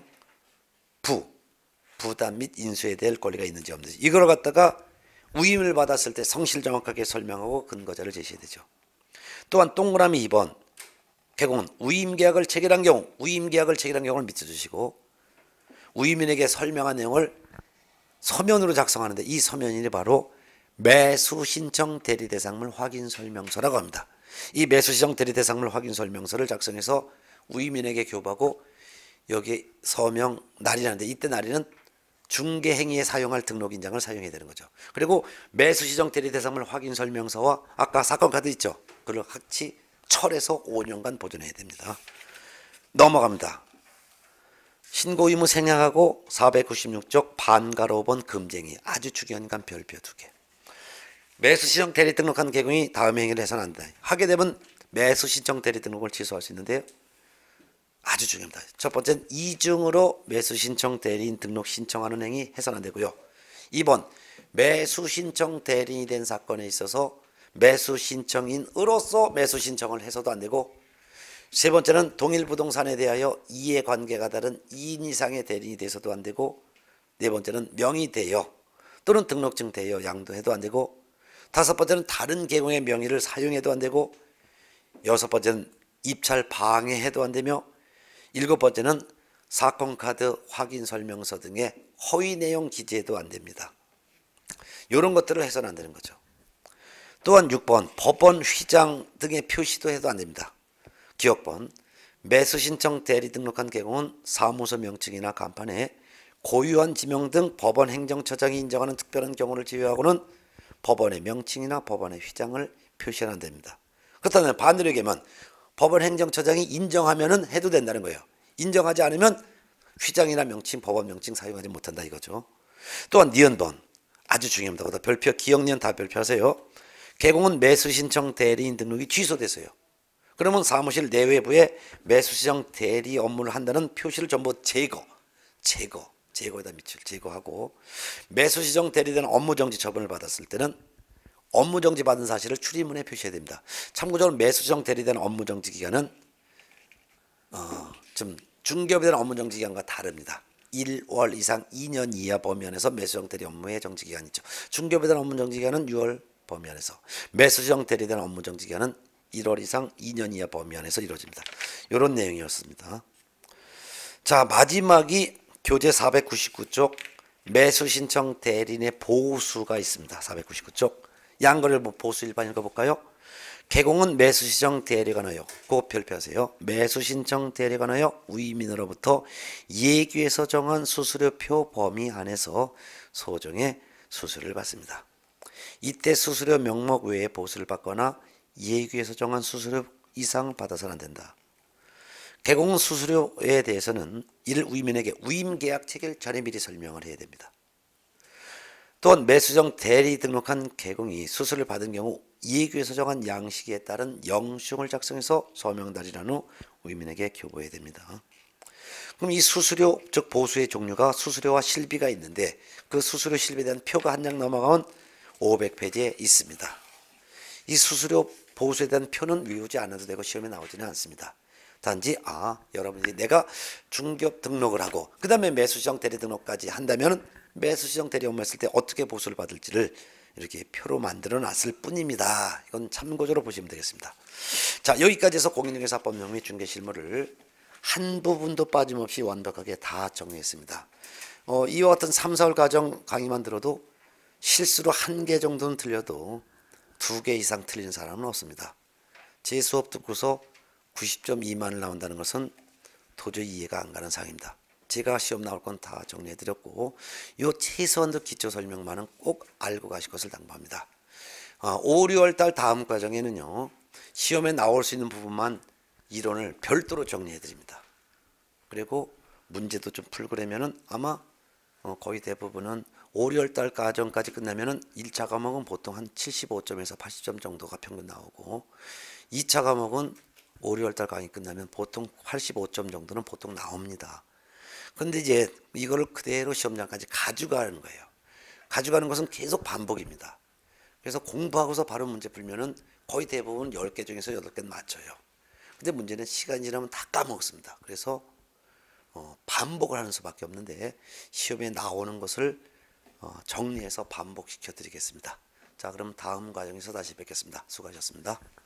부담 및 인수에 대할 권리가 있는지 없는지 이걸 갖다가 우임을 받았을 때 성실 정확하게 설명하고 근거자를 제시해야 되죠. 또한 동그라미 2번 개공은 우임계약을 체결한 경우를 밑줄주시고 우임인에게 설명한 내용을 서면으로 작성하는데 이 서면이 바로 매수신청 대리대상물 확인설명서라고 합니다. 이 매수시정 대리대상물 확인설명서를 작성해서 우이민에게 교부하고 여기 서명 날이라는데 이때 날이는 중개행위에 사용할 등록인장을 사용해야 되는 거죠. 그리고 매수시정 대리대상물 확인설명서와 아까 사건카드 있죠. 그걸 같이 철에서 5년간 보존해야 됩니다. 넘어갑니다. 신고 의무 생략하고 496쪽 반가로 본 금쟁이 아주 중요한 간 별표 2개. 매수시정 대리 등록한 개공이 다음 행위를 해서는 안 된다. 하게 되면 매수신청 대리 등록을 취소할 수 있는데요. 아주 중요합니다. 첫 번째는 이중으로 매수신청 대리인 등록 신청하는 행위 해서는 안 되고요. 2번 매수신청 대리인이 된 사건에 있어서 매수신청인으로서 매수신청을 해서도 안 되고, 세 번째는 동일 부동산에 대하여 이해관계가 다른 2인 이상의 대리인이 돼서도 안 되고, 네 번째는 명의 대여 또는 등록증 대여 양도해도 안 되고, 다섯 번째는 다른 계공의 명의를 사용해도 안 되고, 여섯 번째는 입찰 방해해도 안 되며, 일곱 번째는 사건카드 확인설명서 등의 허위 내용 기재해도 안 됩니다. 이런 것들을 해서는 안 되는 거죠. 또한 6번 법원 휘장 등의 표시도 해도 안 됩니다. 기억번 매수신청 대리 등록한 개공은 사무소 명칭이나 간판에 고유한 지명 등 법원 행정처장이 인정하는 특별한 경우를 제외하고는 법원의 명칭이나 법원의 휘장을 표시는 안 됩니다. 그렇다면 반대로 얘기하면 법원 행정처장이 인정하면은 해도 된다는 거예요. 인정하지 않으면 휘장이나 명칭, 법원 명칭 사용하지 못한다 이거죠. 또한 니은번 아주 중요합니다. 거기다 별표, 기억 니은 다 별표하세요. 개공은 매수신청 대리인 등록이 취소됐어요. 그러면 사무실 내외부에 매수시정 대리 업무를 한다는 표시를 전부 제거에다 밑줄 제거하고, 매수시정 대리된 업무정지 처분을 받았을 때는 업무정지 받은 사실을 출입문에 표시해야 됩니다. 참고적으로 매수시정 대리된 업무정지 기간은 좀 중개업에 대한 업무정지 기간과 다릅니다. 1월 이상 2년 이하 범위 안에서 매수시정 대리 업무의 정지 기간이 있죠. 중개업에 대한 업무정지 기간은 6월 범위 안에서, 매수시정 대리된 업무정지 기간은 1월 이상 2년 이하 범위 안에서 이루어집니다. 이런 내용이었습니다. 자, 마지막이 교재 499쪽 매수신청 대리인의 보수가 있습니다. 499쪽 양거래를 보수 일반 읽어볼까요? 개공은 매수신청 대리에 관하여 꼭 별표하세요. 매수신청 대리에 관하여 우이민으로부터 예규에서 정한 수수료표 범위 안에서 소정의 수수료를 받습니다. 이때 수수료 명목 외에 보수를 받거나 예규에서 정한 수수료 이상을 받아서는 안 된다. 개공 수수료에 대해서는 이를 우임인에게 우임계약 체결 전에 미리 설명을 해야 됩니다. 또한 매수정 대리 등록한 개공이 수수료를 받은 경우 예규에서 정한 양식에 따른 영수증을 작성해서 서명 달인한 후 우임인에게 교부해야 됩니다. 그럼 이 수수료 즉 보수의 종류가 수수료와 실비가 있는데, 그 수수료 실비에 대한 표가 한 장 넘어가면 500페이지에 있습니다. 이 수수료 보수에 대한 표는 외우지 않아도 되고 시험에 나오지는 않습니다. 단지 여러분이 내가 중개업 등록을 하고 그 다음에 매수시정 대리 등록까지 한다면 매수시정 대리 업무했을 때 어떻게 보수를 받을지를 이렇게 표로 만들어 놨을 뿐입니다. 이건 참고적으로 보시면 되겠습니다. 자, 여기까지 해서 공인중개사법 및 중개실무를 한 부분도 빠짐없이 완벽하게 다 정리했습니다. 이와 같은 3, 4월 과정 강의만 들어도 실수로 1개 정도는 틀려도 2개 이상 틀린 사람은 없습니다. 제 수업 듣고서 90점 미만을 나온다는 것은 도저히 이해가 안 가는 상황입니다. 제가 시험 나올 건 다 정리해드렸고, 요 최소한도 기초 설명만은 꼭 알고 가실 것을 당부합니다. 5, 6월 달 다음 과정에는요, 시험에 나올 수 있는 부분만 이론을 별도로 정리해드립니다. 그리고 문제도 좀 풀고 그러면은 아마 거의 대부분은 5, 6월 달 과정까지 끝나면은 1차 과목은 보통 한 75점에서 80점 정도가 평균 나오고, 2차 과목은 5, 6월 달 강의 끝나면 보통 85점 정도는 보통 나옵니다. 근데 이제 이거를 그대로 시험장까지 가져가는 거예요. 가져가는 것은 계속 반복입니다. 그래서 공부하고서 바로 문제 풀면은 거의 대부분 10개 중에서 8개는 맞춰요. 근데 문제는 시간이 지나면 다 까먹습니다. 그래서 반복을 하는 수밖에 없는데, 시험에 나오는 것을 정리해서 반복시켜 드리겠습니다. 자, 그럼 다음 과정에서 다시 뵙겠습니다. 수고하셨습니다.